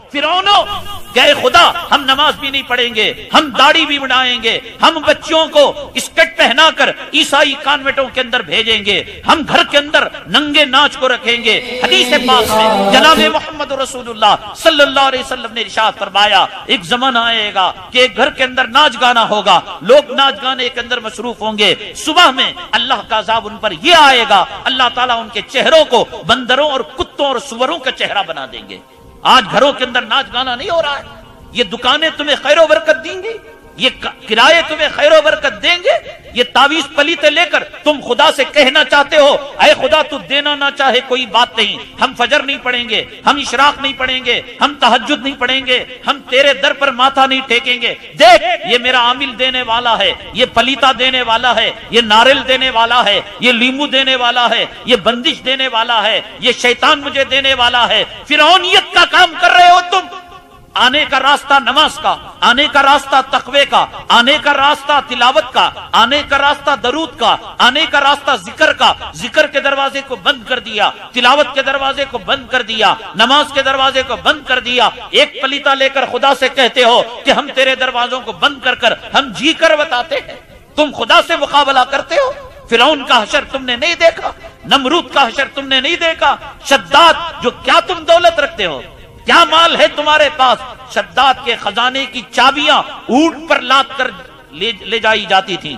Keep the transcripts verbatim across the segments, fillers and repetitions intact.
فرعونوں کہ خدا ہم نماز بھی نہیں پڑھیں گے، ہم داڑھی بھی بنائیں گے، ہم بچوں کو اسکرٹ پہنا کر عیسائی کانوینٹوں کے اندر بھیجیں گے، ہم گھر کے اندر ننگے ناچ کو رکھیں گے۔ حدیث پاک میں جناب محمد رسول اللہ صلی اللہ علیہ وسلم نے ارشاد فرمایا ایک زمانہ آئے گا کہ ایک گھر کے اندر ناچ گانا ہوگا، لوگ ناچ گانے کے اندر مصروف ہوں گے، صبح میں اللہ کا عذاب ان پر یہ آئے گا، اللہ تعالیٰ ان کے چہروں کو بندروں اور کتوں اور سوروں کا چہرہ بنا دیں گے۔ آج گھروں کے اندر ناچ گانا نہیں ہو رہا ہے، یہ دکانیں تمہیں خیر و برکت دیں گی، یہ کرائے تمہیں خیر و برکت دیں گے، یہ تعویذ پلیتے لے کر تم خدا سے کہنا چاہتے ہو اے خدا تو دینا نہ چاہے کوئی بات نہیں، ہم فجر نہیں پڑھیں گے، ہم اشراق نہیں پڑھیں گے، ہم تہجد نہیں پڑھیں گے، ہم تیرے در پر ماتھا نہیں ٹیکیں گے، دیکھ یہ میرا عامل دینے والا ہے، یہ پلیتا دینے والا ہے، یہ ناریل دینے والا ہے، یہ لیمو دینے والا ہے، یہ بندش دینے والا ہے، یہ شیطان مجھے دینے والا ہے۔ فرعونیت کا کام کر رہے ہو تم، آنے کا راستہ نماز کا، آنے کا راستہ تقوی کا، آنے کا راستہ تلاوت کا، آنے کا راستہ درود کا، آنے کا راستہ ذکر کا، ذکر کے دروازے کو بند کر دیا، تلاوت کے دروازے کو بند کر دیا، نماز کے دروازے کو بند کر دیا۔ ایک پلیتا لے کر خدا سے کہتے ہو کہ ہم تیرے دروازوں کو بند کر کر ہم جی کر بتاتے ہیں، تم خدا سے مقابلہ کرتے ہو۔ فرعون کا حشر تم نے نہیں دیکھا، نمرود کا حشر تم نے نہیں دیکھا، شداد جو کیا تم دولت رکھتے ہو، کیا مال ہے تمہارے پاس؟ شداد کے خزانے کی چابیاں اونٹ پر لاد کر لے, لے جائی جاتی تھیں،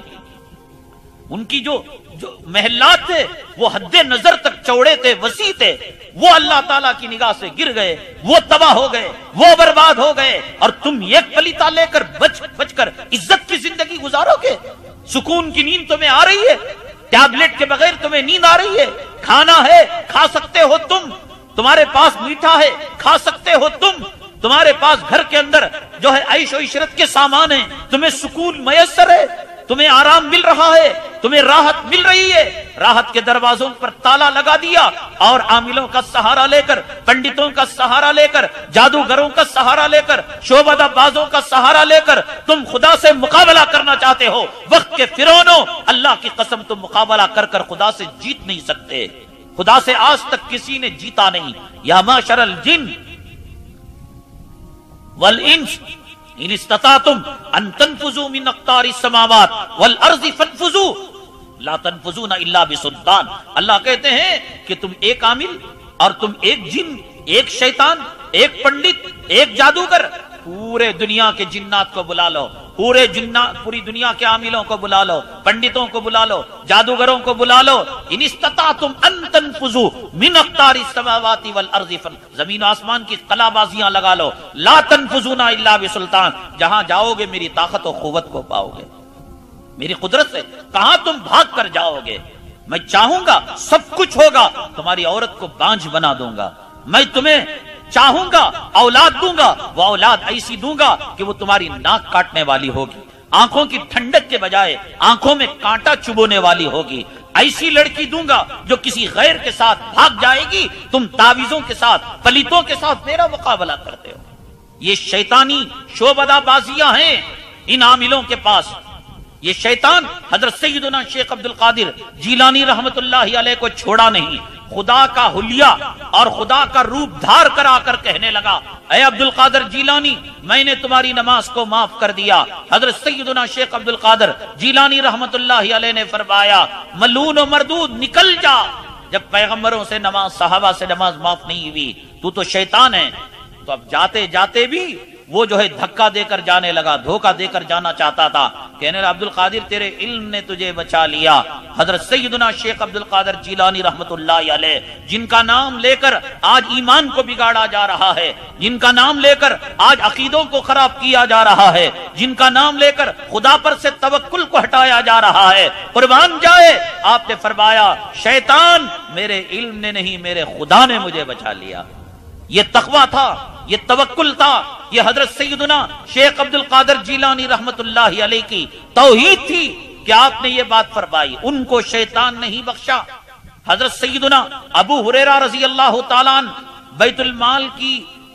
ان کی جو جو محلات تھے وہ حد نظر تک چوڑے تھے، وسیع تھے، وہ اللہ تعالیٰ کی نگاہ سے گر گئے، وہ تباہ ہو گئے، وہ برباد ہو گئے، اور تم ایک پلیتا لے کر بچ بچ کر عزت کی زندگی گزارو گے؟ سکون کی نیند تمہیں آ رہی ہے؟ ٹیبلٹ کے بغیر تمہیں نیند آ رہی ہے؟ کھانا ہے کھا سکتے ہو تم، تمہارے پاس میٹھا ہے کھا سکتے ہو تم، تمہارے پاس گھر کے اندر جو ہے عیش و عشرت کے سامان ہیں، تمہیں سکون میسر ہے، تمہیں آرام مل رہا ہے، تمہیں راحت مل رہی ہے، راحت کے دروازوں پر تالا لگا دیا اور عاملوں کا سہارا لے کر، پنڈتوں کا سہارا لے کر، جادوگروں کا سہارا لے کر، شعبدہ بازوں کا سہارا لے کر تم خدا سے مقابلہ کرنا چاہتے ہو۔ وقت کے فرعونوں، اللہ کی قسم تم مقابلہ کر کر خدا سے جیت نہیں سکتے، خدا سے آج تک کسی نے جیتا نہیں۔ یا معشر الجن والانس ان استطعتم ان تنفذوا من اقطار السماوات والارض فانفذوا لا تنفذون الا بسلطان۔ اللہ کہتے ہیں کہ تم ایک عامل اور تم ایک جن، ایک شیطان، ایک پنڈت، ایک جادوگر، پورے دنیا کے جنات کو بلا لو، پورے جنات پوری دنیا کے عاملوں کو بلا لو، پنڈتوں کو بلا لو، جادوگروں کو بلا لو، ان استطعتم ان تنفذوا من اقطار السماوات والارض، زمین و آسمان کی قلع بازیاں لگا لو، لا تنفذون الا بسلطان، جہاں جاؤ گے میری طاقت و قوت کو پاؤ گے، میری قدرت سے کہاں تم بھاگ کر جاؤ گے۔ میں چاہوں گا سب کچھ ہوگا، تمہاری عورت کو بانجھ بنا دوں گا، میں تمہیں چاہوں گا اولاد دوں گا، وہ اولاد ایسی دوں گا کہ وہ تمہاری ناک کاٹنے والی ہوگی، آنکھوں کی ٹھنڈک کے بجائے آنکھوں میں کانٹا چبونے والی ہوگی، ایسی لڑکی دوں گا جو کسی غیر کے ساتھ بھاگ جائے گی، تم تعویذوں کے ساتھ، پلیتوں کے ساتھ میرا مقابلہ کرتے ہو۔ یہ شیطانی شعبدہ بازیاں ہیں ان عاملوں کے پاس۔ یہ شیطان حضرت سیدنا شیخ عبد القادر جیلانی رحمت اللہ علیہ کو چھوڑا نہیں، خدا کا حلیہ اور خدا کا روپ دھار کر آ کر کہنے لگا اے عبد القادر جیلانی میں نے تمہاری نماز کو معاف کر دیا۔ حضرت سیدنا شیخ عبد القادر جیلانی رحمت اللہ علیہ نے فرمایا ملعون و مردود نکل جا، جب پیغمبروں سے نماز، صحابہ سے نماز معاف نہیں ہوئی تو تو شیطان ہے۔ تو اب جاتے جاتے بھی وہ جو ہے دھکا دے کر جانے لگا، دھوکہ دے کر جانا چاہتا تھا، کہنے لگا عبد القادر تیرے علم نے تجھے بچا لیا۔ حضرت سیدنا شیخ عبد القادر جیلانی رحمت اللہ علیہ جن کا نام لے کر آج ایمان کو بگاڑا جا رہا ہے، جن کا نام لے کر آج عقیدوں کو خراب کیا جا رہا ہے، جن کا نام لے کر خدا پر سے توکل کو ہٹایا جا رہا ہے، قربان جائے آپ نے فرمایا شیطان میرے علم نے نہیں میرے خدا نے مجھے بچا لیا۔ یہ تقویٰ تھا، یہ توکل تھا، یہ حضرت سیدنا شیخ عبد القادر جیلانی رحمت اللہ علیہ کی توحید تھی کہ آپ نے یہ بات فرمائی، ان کو شیطان نہیں بخشا۔ حضرت سیدنا ابو ہریرہ رضی اللہ تعالیٰ عنہ بیت المال کی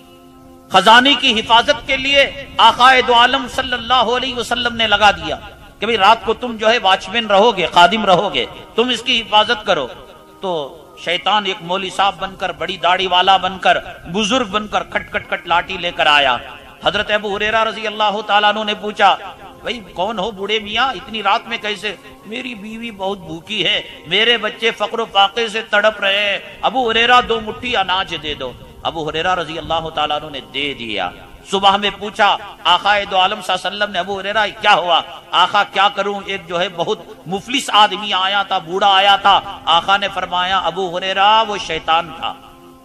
خزانے کی حفاظت کے لیے آقائے دو عالم صلی اللہ علیہ وسلم نے لگا دیا کہ بھئی رات کو تم جو ہے واچمین رہو گے، خادم رہو گے، تم اس کی حفاظت کرو۔ تو शैतान एक मौली साहब बनकर, बड़ी दाढ़ी वाला बनकर, बुजुर्ग बनकर खट खट खट लाठी लेकर आया। हजरत अबू हुरैरा रजी अल्लाह तआला अन्हु ने पूछा, भाई कौन हो बूढ़े मियाँ, इतनी रात में कैसे? मेरी बीवी बहुत भूखी है, मेरे बच्चे फक्र फाके से तड़प रहे हैं, अबू हुरैरा दो मुट्ठी अनाज दे दो। अबू हुरैरा रजी अल्लाह तआला अन्हु ने दे दिया। सुबह में पूछा आका दो आलम सल्लल्लाहु ने, अबू हुरैरा क्या हुआ? आका क्या करूं, एक जो है बहुत मुफलिस आदमी आया था, बूढ़ा आया था। आका ने फरमाया, अबू हुरैरा वो शैतान था।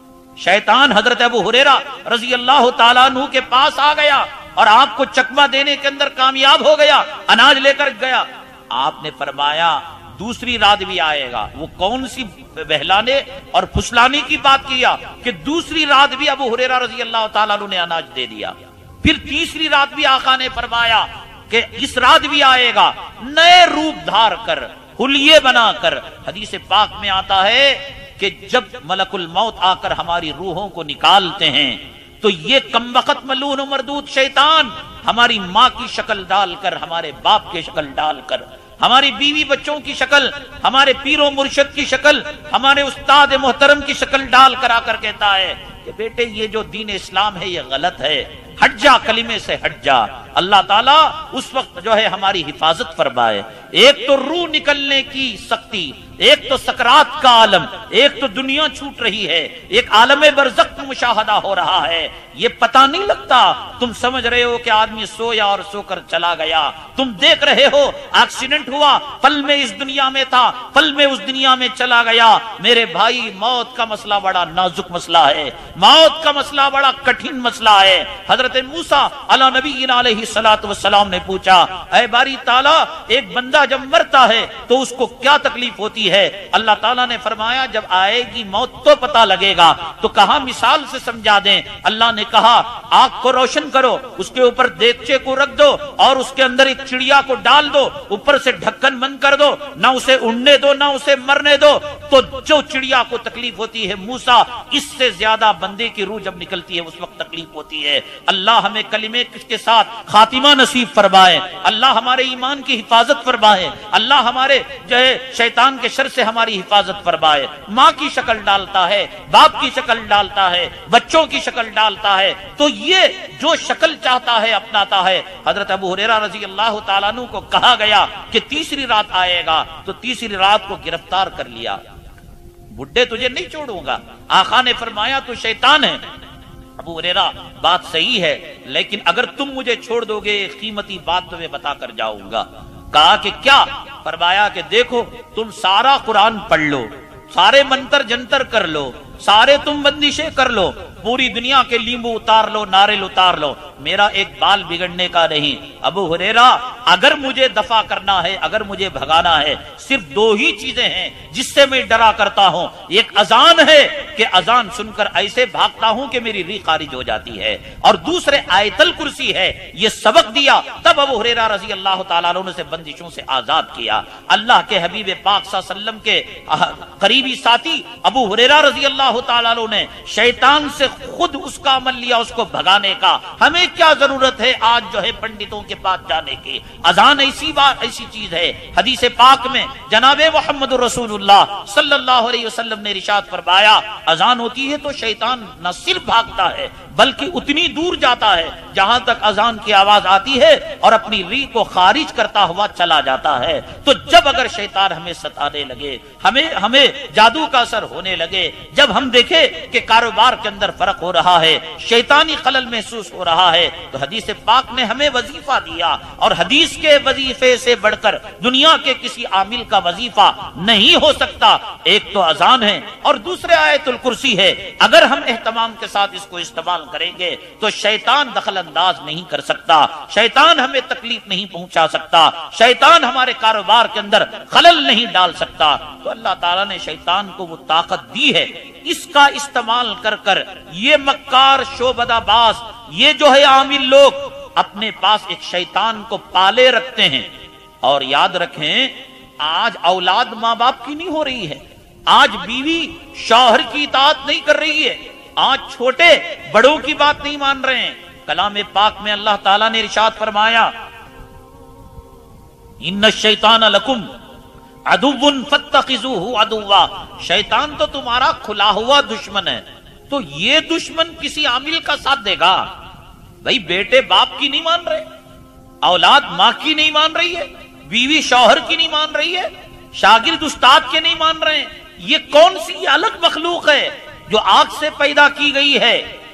शैतान हजरत अबू हुरैरा रजी अल्लाह तआला अन्हु के पास आ गया और आपको चकमा देने के अंदर कामयाब हो गया, अनाज लेकर गया। आपने फरमाया दूसरी रात भी आएगा। वो कौन सी बहलाने और फुसलाने की बात किया कि दूसरी रात भी अबू हुरैरा रजी अल्लाह तआला अन्हु ने अनाज दे दिया। फिर तीसरी रात भी आका ने फरमाया कि इस रात भी आएगा, नए रूप धार कर, हुलिये बनाकर। हदीस पाक में आता है कि जब मलकुल मौत आकर हमारी रूहों को निकालते हैं तो ये कमबख्त मलून मरदूद शैतान हमारी माँ की शक्ल डालकर, हमारे बाप की शक्ल डालकर, हमारी बीवी बच्चों की शक्ल, हमारे पीरों मुर्शिद की शक्ल, हमारे उस्ताद मोहतरम की शक्ल डालकर आकर कहता है कि बेटे ये जो दीन इस्लाम है ये गलत है, हट जा, कलिमे से हट जा। अल्लाह ताला उस वक्त जो है हमारी हिफाजत फरमाए। एक तो रूह निकलने की सख्ती, एक तो सकरात का आलम, एक तो दुनिया छूट रही है, एक आलम बरज़ख में मुशाहदा हो रहा है। ये पता नहीं लगता, तुम समझ रहे हो कि आदमी सोया और सोकर चला गया, तुम देख रहे हो एक्सीडेंट हुआ, पल में इस दुनिया में था, पल में उस दुनिया में चला गया। मेरे भाई मौत का मसला बड़ा नाजुक मसला है, मौत का मसला बड़ा कठिन मसला है। हजरत मूसा अला नबी अलैहि सलातु वस्सलाम ने पूछा, ऐ बारी ताला एक बंदा जब मरता है तो उसको क्या तकलीफ होती है? अल्लाह ताला ने फरमाया जब आएगी मौत तो पता लगेगा। तो कहा मिसाल से समझा दें। अल्लाह ने कहा आग को रोशन करो, उसके ऊपर देगचे को रख दो और उसके अंदर एक चिड़िया को डाल दो, ऊपर से ढक्कन बंद कर दो, ना उसे उड़ने दो ना उसे मरने दो। तो जो चिड़िया को तकलीफ होती है मूसा, इससे ज्यादा बंदे की रूह जब निकलती है उस वक्त तकलीफ होती है। अल्लाह हमें कलिमे के साथ खातिमा नसीब फरमाए, अल्लाह हमारे ईमान की हिफाजत फरमाए, अल्लाह हमारे जो है शैतान के शर से हमारी हिफाजत फरमाए। माँ की शक्ल डालता है, बाप की शक्ल डालता है, बच्चों की शक्ल डालता है, तो ये जो शक्ल चाहता है अपनाता है। हजरत अबू हुरैरा रजी अल्लाह तआला अन्हु को कहा गया कि तीसरी रात आएगा, तो तीसरी रात को गिरफ्तार कर लिया। बुड्ढे तुझे नहीं छोड़ूंगा, आका ने फरमाया तू शैतान है। अबू हुरैरा बात सही है, लेकिन अगर तुम मुझे छोड़ दोगे एक कीमती बात तुम्हें बता कर जाऊंगा। कहा कि क्या? फरमाया कि देखो तुम सारा कुरान पढ़ लो, सारे मंतर जंतर कर लो, सारे तुम बंदिशें कर लो, पूरी दुनिया के लींबू उतार लो, नारियल उतार लो, मेरा एक बाल बिगड़ने का नहीं। अबू हुरैरा अगर मुझे दफा करना है, अगर मुझे भगाना है, सिर्फ दो ही चीजें हैं जिससे मैं डरा करता हूं। एक अजान है कि अजान सुनकर ऐसे भागता हूं कि मेरी रीह खारिज हो जाती है, और दूसरे आयतल कुर्सी है। ये सबक दिया तब अबू हुरैरा रजी अल्लाह तआला अन्हु ने से बंदिशों से आजाद किया। अल्लाह के हबीब पाक सल्लल्लाहु अलैहि वसल्लम के करीबी साथी अबू हुरैरा रजी अल्लाह तआला अन्हु ने शैतान से खुद उसका अमल लिया, उसको भगाने का। हमें क्या जरूरत है आज जो है पंडितों के पास जाने की? अजान ऐसी बात ऐसी चीज है, हदीस पाक में जनाबे मोहम्मद रसूलुल्लाह सल्लल्लाहु अलैहि वसल्लम ने इरशाद फरमाया, अजान होती है तो शैतान न सिर्फ भागता है बल्कि उतनी दूर जाता है जहां तक अजान की आवाज आती है और अपनी रीह को खारिज करता हुआ चला जाता है। तो जब अगर शैतान हमें सताने लगे, हमें हमें जादू का असर होने लगे, जब हम देखे कि कारोबार के अंदर फर्क हो रहा है, शैतानी खलल महसूस हो रहा है, तो हदीस पाक ने हमें वजीफा दिया। और हदीस के वजीफे से बढ़कर दुनिया के किसी आमिल का वजीफा नहीं हो सकता। एक तो अजान है और दूसरे आयतुल कुर्सी है। अगर हम एहतमाम के साथ इसको इस्तेमाल करेंगे तो शैतान दखल अंदाज नहीं कर सकता, शैतान हमें तकलीफ नहीं पहुंचा सकता, शैतान हमारे कारोबार के अंदर खलल नहीं डाल सकता। तो अल्लाह ताला ने शैतान को वो ताकत दी है, इसका इस्तेमाल कर कर ये मक्कार शोबदाबाज, ये जो है आमिल लोग अपने पास एक शैतान को पाले रखते हैं। और याद रखें, आज औलाद माँ बाप की नहीं हो रही है, आज बीवी शौहर की इताअत नहीं कर रही है, आज छोटे बड़ों की बात नहीं मान रहे हैं। कलाम पाक में अल्लाह ताला ने इरशाद फरमाया, इन्ना शैतान लकुम अदुव्वुन फत्तखिज़ूहु अदुव्वा, शैतान तो तुम्हारा खुला हुआ दुश्मन है। तो ये दुश्मन किसी आमिल का साथ देगा? भाई बेटे बाप की नहीं मान रहे, औलाद माँ की नहीं मान रही है, बीवी शौहर की नहीं मान रही है, शागिर्द उस्ताद के नहीं मान रहे हैं। ये कौन सी अलग मखलूक है जो आग से पैदा की गई है?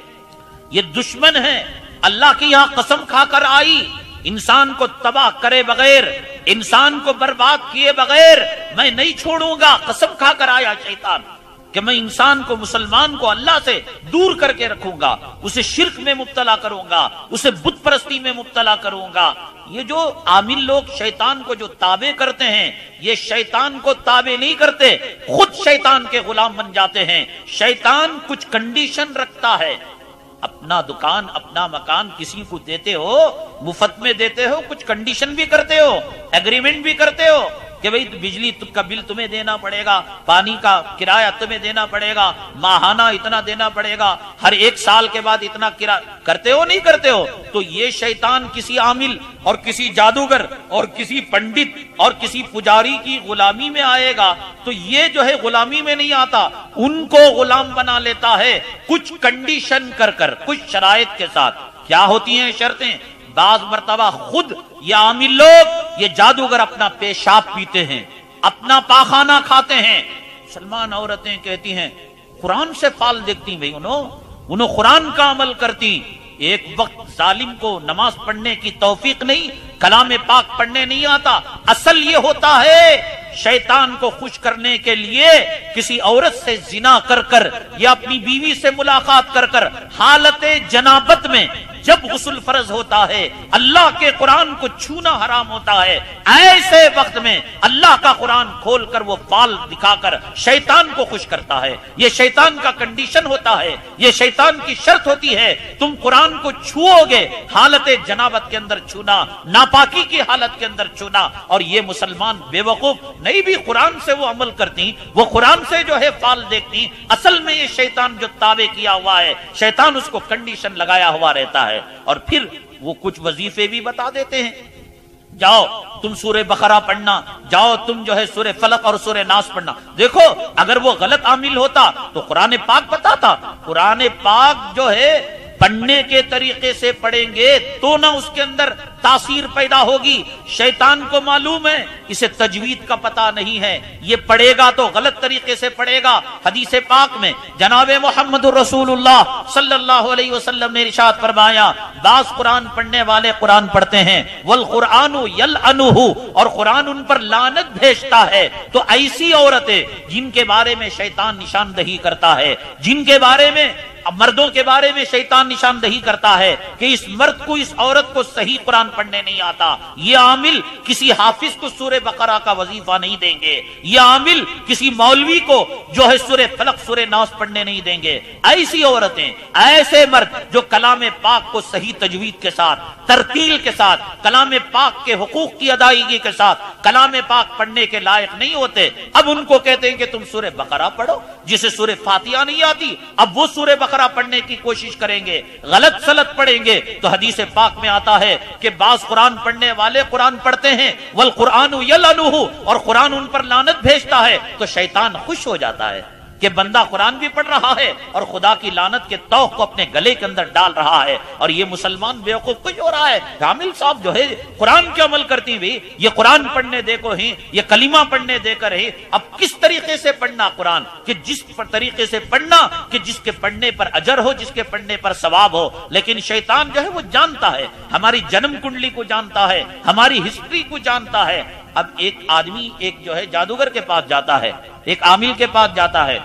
ये दुश्मन है। अल्लाह की यहां कसम खाकर आई, इंसान को तबाह करे बगैर, इंसान को बर्बाद किए बगैर मैं नहीं छोड़ूंगा। कसम खाकर आया शैतान कि मैं इंसान को, मुसलमान को अल्लाह से दूर करके रखूंगा, उसे शिर्क में मुब्तला करूंगा, उसे बुत परस्ती में मुब्तला करूंगा। ये जो आमिल लोग शैतान को जो ताबे करते हैं, ये शैतान को ताबे नहीं करते, खुद शैतान के गुलाम बन जाते हैं। शैतान कुछ कंडीशन रखता है। अपना दुकान, अपना मकान किसी को देते हो, मुफ्त में देते हो, कुछ कंडीशन भी करते हो, एग्रीमेंट भी करते हो कि भाई बिजली का बिल तुम्हें देना पड़ेगा, पानी का किराया तुम्हें देना पड़ेगा, माहाना इतना देना पड़ेगा, हर एक साल के बाद इतना किराया। करते हो नहीं करते हो? तो ये शैतान किसी आमिल और किसी जादूगर और किसी पंडित और किसी पुजारी की गुलामी में आएगा तो ये जो है गुलामी में नहीं आता, उनको गुलाम बना लेता है कुछ कंडीशन कर कर, कुछ शराइत के साथ। क्या होती हैं शर्तें? बाज मर्तबा खुद ये आमिल लोग, ये जादूगर अपना पेशाब पीते हैं, अपना पाखाना खाते हैं। मुसलमान औरतें कहती हैं कुरान से फाल देखती, भाई उन्होंने उन्होंने कुरान का अमल करती। एक वक्त जालिम को नमाज पढ़ने की तौफीक नहीं, कलाम पाक पढ़ने नहीं आता। असल ये होता है शैतान को खुश करने के लिए किसी औरत से जिना कर कर या अपनी बीवी से मुलाकात कर कर हालत जनाबत में जब गुस्ल फर्ज होता है, अल्लाह के कुरान को छूना हराम होता है, ऐसे वक्त में अल्लाह का कुरान खोलकर वो फाल दिखाकर शैतान को खुश करता है। ये शैतान का कंडीशन होता है, ये शैतान की शर्त होती है। तुम कुरान को छुओगे, हालत जनाबत के अंदर छूना, नापाकी की हालत के अंदर छूना। और ये मुसलमान बेवकूफ नहीं भी कुरान से वो अमल करती, वो कुरान से जो है फाल देखती। असल में ये शैतान जो ताबे किया हुआ है, शैतान उसको कंडीशन लगाया हुआ रहता है। और फिर वो कुछ वजीफे भी बता देते हैं, जाओ तुम सूरे बकरा पढ़ना, जाओ तुम जो है सूरे फलक और सूरे नास पढ़ना। देखो अगर वो गलत आमिल होता तो कुरान पाक बताता। कुरान पाक जो है पढ़ने के तरीके से पढ़ेंगे तो ना उसके अंदर तासीर पैदा होगी। शैतान को मालूम है इसे तजवीद का पता नहीं है, ये पढ़ेगा तो गलत तरीके से पढ़ेगा। हदीस पाक में जनाबे मोहम्मद रसूलुल्लाह सल्लल्लाहु अलैहि वसल्लम ने इरशाद फरमाया, बास कुरान पढ़ने वाले कुरान पढ़ते हैं, वल कुरानु यलअनुहु, और कुरान उन पर लानत भेजता है। तो ऐसी औरतें जिनके बारे में शैतान निशानदही करता है, जिनके बारे में मर्दों के बारे में शैतान निशानदही करता है कि इस मर्द को, इस औरत को सही कुरान पढ़ने नहीं आता, ये आमिल किसी हाफिज को सूरे बकरा का वजीफा नहीं देंगे, ये आमिल किसी मौलवी को जो है सूरे फलक सूरे नास पढ़ने नहीं देंगे। ऐसी औरतें, ऐसे मर्द जो कलाम पाक को सही तजवीद के साथ, तरतील के साथ, कलाम पाक के हुकूक की अदायगी के साथ कलाम पाक पढ़ने के लायक नहीं होते, अब उनको कहते हैं कि तुम सूरे बकरा पढ़ो, जिसे सूरे फातिहा नहीं आती, अब वो सूरे बकरा पढ़ने की कोशिश करेंगे, गलत सलत पढ़ेंगे। तो हदीस पाक में आता है कि बास कुरान पढ़ने वाले कुरान पढ़ते हैं, वल कुरानु यलअनुहु, और कुरान उन पर लानत भेजता है। तो शैतान खुश हो जाता है कि बंदा कुरान भी पढ़ रहा है और खुदा की लानत के तौक को अपने गले के अंदर डाल रहा है। और ये मुसलमान बेवकूफ कुछ हो रहा है, कामिल साहब जो है कुरान के अमल करती हुई ये कुरान पढ़ने देखो ही, ये कलीमा पढ़ने देकर ही। अब किस तरीके से पढ़ना कुरान, कि जिस तरीके से पढ़ना कि जिसके पढ़ने पर अजर हो, जिसके पढ़ने पर सवाब हो। लेकिन शैतान जो है वो जानता है, हमारी जन्म कुंडली को जानता है, हमारी हिस्ट्री को जानता है। अब एक आदमी एक जो है जादूगर के पास जाता है, एक आमिल के पास जाता है,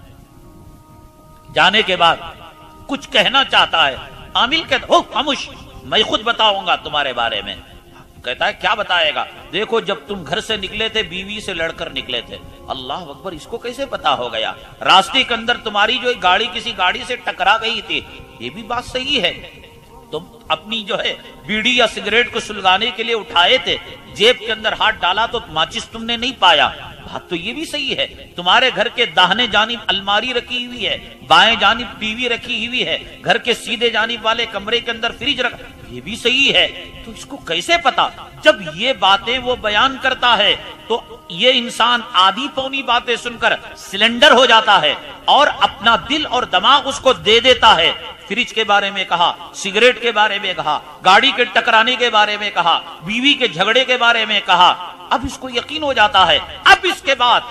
जाने के बाद कुछ कहना चाहता है। आमिल कहता, ओ खामोश, मैं खुद बताऊंगा तुम्हारे बारे में। कहता है क्या बताएगा? देखो जब तुम घर से निकले थे बीवी से लड़कर निकले थे। अल्लाह अकबर, इसको कैसे पता हो गया? रास्ते के अंदर तुम्हारी जो गाड़ी किसी गाड़ी से टकरा गई थी, ये भी बात सही है। तुम अपनी जो है बीड़ी या सिगरेट को सुलगाने के लिए उठाए थे, जेब के अंदर हाथ डाला तो माचिस तुमने नहीं पाया, بات تو یہ بھی صحیح ہے، تمہارے گھر کے داہنے جانب الماری رکھی ہوئی ہے، بائیں جانب ٹی وی رکھی ہوئی ہے، گھر کے سیدھے جانب والے کمرے کے اندر فریج رکھا، یہ بھی صحیح ہے، تو اس کو کیسے پتا؟ جب یہ باتیں وہ بیان کرتا ہے تو یہ انسان آدھی پونی باتیں سن کر سلنڈر ہو جاتا ہے اور اپنا دل اور دماغ اس کو دے دیتا ہے۔ فریج کے بارے میں کہا، سگریٹ کے بارے میں کہا، گاڑی کے ٹکرانے کے بارے میں کہا، بیوی کے جھگڑے کے بارے میں کہا، اب اس کو یقین ہو جاتا ہے۔ اب اس کے بعد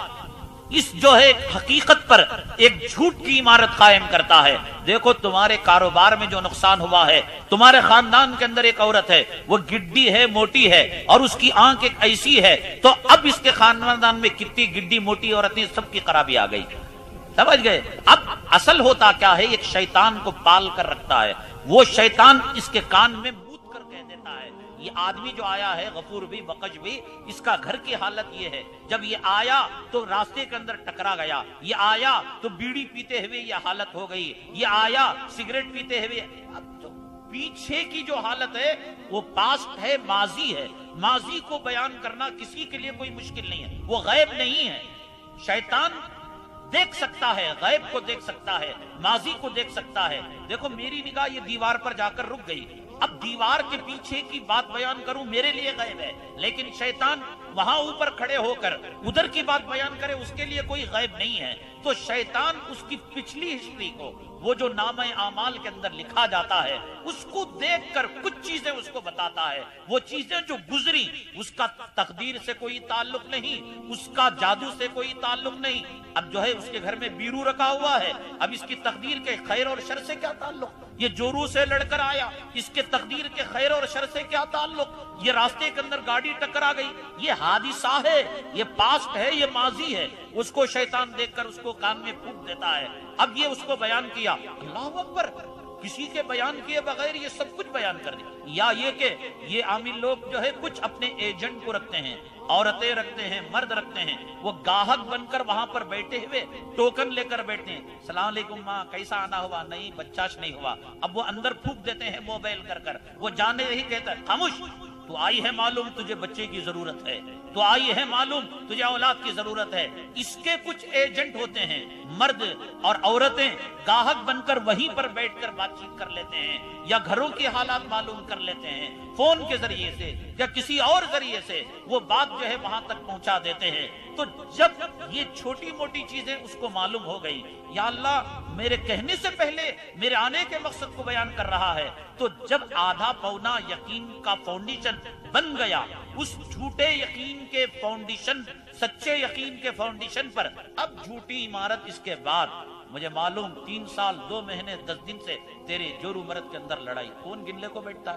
اس جو ہے حقیقت پر ایک جھوٹ کی عمارت قائم کرتا ہے۔ دیکھو تمہارے کاروبار میں جو نقصان ہوا ہے، تمہارے خاندان کے اندر ایک عورت ہے، وہ گڈی ہے، موٹی ہے، اور اس کی آنکھ ایک ایسی ہے، تو اب اس کے خاندان میں کتنی گڈی موٹی عورتیں سب کی خرابی آ گئی، سمجھ گئے؟ اب اصل ہوتا کیا ہے؟ ایک شیطان کو پال کر رکھتا ہے، وہ شیطان اس کے کان میں موت کر کہہ دیتا ہے، یہ آدمی جو آیا ہے غفور بھی بقش بھی، اس کا گھر کی حالت یہ ہے، جب یہ آیا تو راستے کے اندر ٹکرا گیا، یہ آیا تو بیڑی پیتے ہوئے یہ حالت ہو گئی، یہ آیا سگریٹ پیتے ہوئے۔ اب تو پیچھے کی جو حالت ہے وہ پاسٹ ہے، ماضی ہے، ماضی کو بیان کرنا کسی کے لیے کوئی مشکل نہیں ہے، وہ غیب نہیں ہے۔ شیطان دیکھ سکتا ہے، غیب کو دیکھ سکتا ہے، ماضی کو دیکھ سکتا ہے۔ دیکھو میری نگاہ یہ دیوار پر جا کر رک گئی، اب دیوار کے پیچھے کی بات بیان کروں میرے لیے غیب ہے، لیکن شیطان وہاں اوپر کھڑے ہو کر ادھر کی بات بیان کرے اس کے لیے کوئی غیب نہیں ہے۔ تو شیطان اس کی پچھلی ہسٹری کو، وہ جو نامہ اعمال کے اندر لکھا جاتا ہے، اس کو دیکھ کر کچھ چیزیں اس کو بتاتا ہے، وہ چیزیں جو گزری اس کا تقدیر سے کوئی تعلق نہیں، اس کا جادو سے کوئی تعلق نہیں۔ اب جو ہے اس کے گھر میں بیرو رکھا ہوا ہے، اب اس کی تقدیر کے خیر اور شر سے کیا تعلق؟ یہ جورو سے لڑ کر آیا، اس کے تقدیر کے خیر اور شر سے کیا تعلق؟ یہ راستے کے اندر گاڑی ٹکرا گئی، یہ حادثہ ہے، یہ پاسٹ ہے، یہ ماضی ہے۔ اس کو شیطان دیکھ کر اس کو کان میں پھونک دیتا ہے۔ اب یہ اس کو بیان کیا، اللہ اکبر، کسی کے بیان کیے بغیر یہ سب کچھ بیان کر دیا۔ یا یہ کہ یہ عامل لوگ جو ہے کچھ اپنے ایجنٹ کو رکھتے ہیں، عورتیں رکھتے ہیں، مرد رکھتے ہیں، وہ گاہک بن کر وہاں پر بیٹھے ہوئے ٹوکن لے کر بیٹھتے ہیں، السلام علیکم ماں، کیسا آنا ہوا؟ نہیں، بچہ نہیں ہوا۔ اب وہ اندر پھونک دیتے ہیں موبائل کر کر، وہ جانے ہی کہتا ہے خاموش، تو آئی ہے معلوم تجھے بچے کی ضرورت ہے، تو آئی ہے معلوم تجھے اولاد کی ضرورت ہے۔ اس کے کچھ ایجنٹ ہوتے ہیں، مرد اور عورتیں گاہک بن کر وہیں پر بیٹھ کر بات چیت کر لیتے ہیں، یا گھروں کے حالات معلوم کر لیتے ہیں فون کے ذریعے سے یا کسی اور ذریعے سے، وہ بات جو ہے وہاں تک پہنچا دیتے ہیں۔ تو جب یہ چھوٹی موٹی چیزیں اس کو معلوم ہو گئی، یا اللہ میرے کہنے سے پہلے میرے آنے کے مقصد کو بیان کر رہا ہے، تو جب آدھا پونا یقین کا فاؤنڈیشن بن گیا، اس جھوٹے یقین کے فاؤنڈیشن، سچے یقین کے فاؤنڈیشن پر اب جھوٹی عمارت، اس کے بعد مجھے معلوم تین سال دو مہینے دس دن سے تیرے جورو مرد کے اندر لڑائی، کون گنلے کو بیٹھتا؟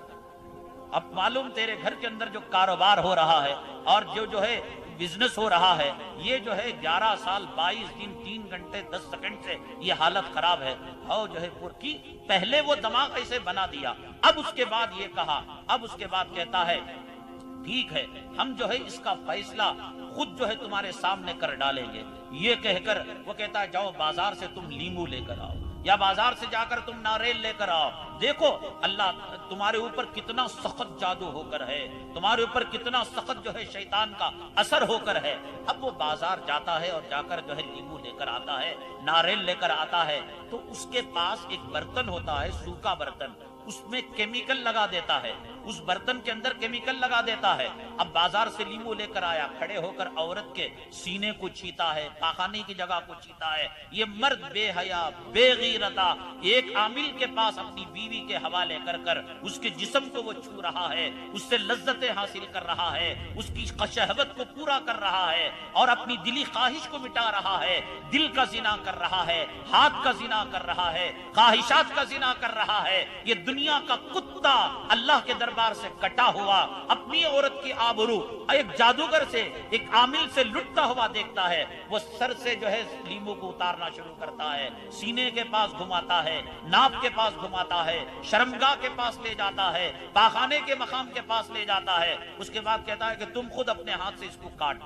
اب معلوم تیرے گھر کے اندر جو کاروبار ہو رہا ہے اور جو جو ہے بزنس ہو رہا ہے، یہ جو ہے گیارہ سال بائیس دن تین گھنٹے دس سیکنڈ سے یہ حالت خراب ہے، اور جو ہے پور کی پہلے وہ دماغ ایسے بنا دیا، اب اس کے بعد یہ کہا، اب اس کے بعد کہتا ہے ٹھیک ہے ہم جو ہے اس کا فیصلہ خود جو ہے تمہارے سامنے کر ڈالیں گے۔ یہ کہہ کر وہ کہتا ہے جاؤ بازار سے تم لیمو لے کر آؤ، یا بازار سے جا کر تم ناریل لے کر آؤ، دیکھو اللہ تمہارے اوپر کتنا سخت جادو ہو کر ہے، تمہارے اوپر کتنا سخت جو ہے شیطان کا اثر ہو کر ہے۔ اب وہ بازار جاتا ہے اور جا کر جو ہے لیمو لے کر آتا ہے، ناریل لے کر آتا ہے، تو اس کے پاس ایک برتن ہوتا ہے، سوکھا برتن، اس میں کیمیکل لگا دیتا ہے، اس برتن کے اندر کیمیکل لگا دیتا ہے۔ اب بازار سے لیمو لے کر آیا، کھڑے ہو کر عورت کے سینے کو چیتا ہے، پاخانے کی جگہ کو چیتا ہے۔ یہ مرد بے حیا بے غیرتا ایک عامل کے پاس اپنی بیوی کے حوالے کر کر اس کے جسم کو وہ چھو رہا ہے، اس سے لذتیں حاصل کر رہا ہے، اس کی شہوت کو پورا کر رہا ہے اور اپنی دلی خواہش کو مٹا رہا ہے، دل کا زنا کر رہا ہے، ہاتھ کا زنا کر رہا ہے، خواہشات کا زنا کر رہا ہے۔ یہ دنیا کا کتا اللہ کے دربار سے کٹا ہوا اپنی عورت کی آبرو ایک جادوگر سے، ایک عامل سے لٹتا ہوا دیکھتا ہے، وہ سر سے جو ہے لیمو کو اتارنا شروع کرتا ہے، سینے کے پاس گھماتا ہے، ناپ کے پاس گھماتا ہے، شرمگاہ کے پاس لے جاتا ہے، پاخانے کے مقام کے پاس لے جاتا ہے۔ اس کے بعد کہتا ہے کہ تم خود اپنے ہاتھ سے اس کو کاٹنا۔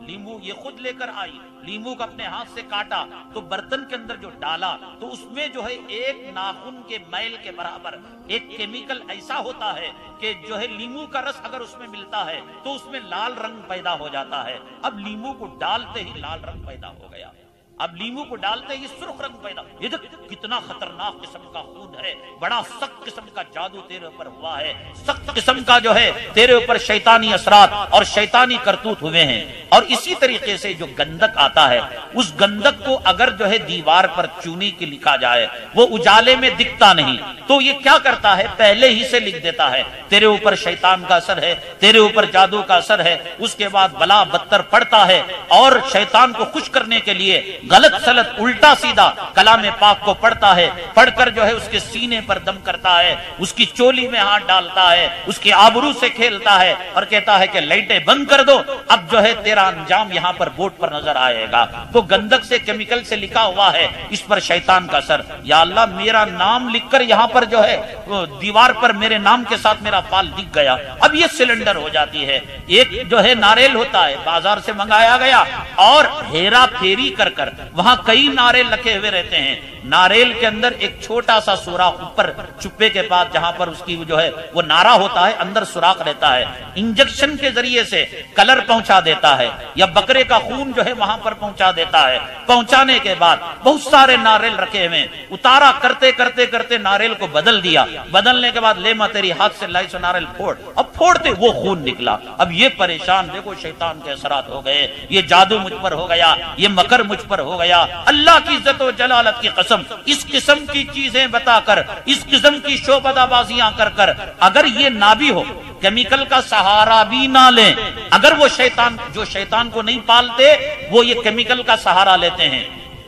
लींबू ये खुद लेकर आई, लींबू को अपने हाथ से काटा तो बर्तन के अंदर जो डाला तो उसमें जो है एक नाखून के मैल के बराबर एक केमिकल ऐसा होता है कि जो है लींबू का रस अगर उसमें मिलता है तो उसमें लाल रंग पैदा हो जाता है। अब लींबू को डालते ही लाल रंग पैदा हो गया, अब लींबू को डालते ही सुर्ख रंग पैदा। ये देख कितना खतरनाक किस्म का खून है, बड़ा सख्त किस्म का जादू तेरे ऊपर हुआ है, सख्त किस्म का जो है तेरे ऊपर शैतानी असरात और शैतानी करतूत हुए हैं। और इसी तरीके से जो गंधक आता है, उस गंधक को अगर जो है दीवार पर चूनी की लिखा जाए, वो उजाले में दिखता नहीं, तो ये क्या करता है, पहले ही से लिख देता है तेरे ऊपर शैतान का असर है, तेरे ऊपर जादू का असर है। उसके बाद बला बदतर पड़ता है और शैतान को खुश करने के लिए गलत सलत उल्टा सीधा कलाम पाक को पढ़ता है, पढ़कर जो है उसके सीने पर दम करता है, उसकी चोली में हाथ डालता है, उसके आबरू से खेलता है और कहता है कि लाइटें बंद कर दो, अब जो है तेरा अंजाम यहाँ पर बोर्ड पर नजर आएगा। तो गंधक से केमिकल से लिखा हुआ है, इस पर शैतान का असर। या अल्लाह मेरा नाम लिखकर यहाँ पर जो है दीवार पर मेरे नाम के साथ मेरा फाल दिख गया। अब ये सिलेंडर हो जाती है, एक जो है नारियल होता है बाजार से मंगाया गया और हेरा फेरी कर कर वहां कई नारियल रखे हुए रहते हैं। नारियल के अंदर एक छोटा सा सुराख ऊपर चुप्पे के पास जहां पर उसकी जो है वो नारा होता है, अंदर सुराख रहता है, इंजेक्शन के जरिए से कलर पहुंचा देता है या बकरे का खून जो है वहां पर पहुंचा देता है। पहुंचाने के बाद बहुत सारे नारियल रखे हुए, उतारा करते करते करते नारियल को बदल दिया, बदलने के बाद ले मा तेरी हाथ से लाई सो नारियल फोड़, अब फोड़ते वो खून निकला। अब ये परेशान, देखो शैतान के असरात हो गए, ये जादू मुझ पर हो गया, ये मकर मुझ पर हो गया। अल्लाह की इज्जत और जलालत की कसम, इस किस्म की चीजें बताकर, इस किस्म की शोबदाबाजियां कर कर अगर ये ना भी हो, केमिकल का सहारा भी ना लें, अगर वो शैतान जो शैतान को नहीं पालते वो ये केमिकल का सहारा लेते हैं।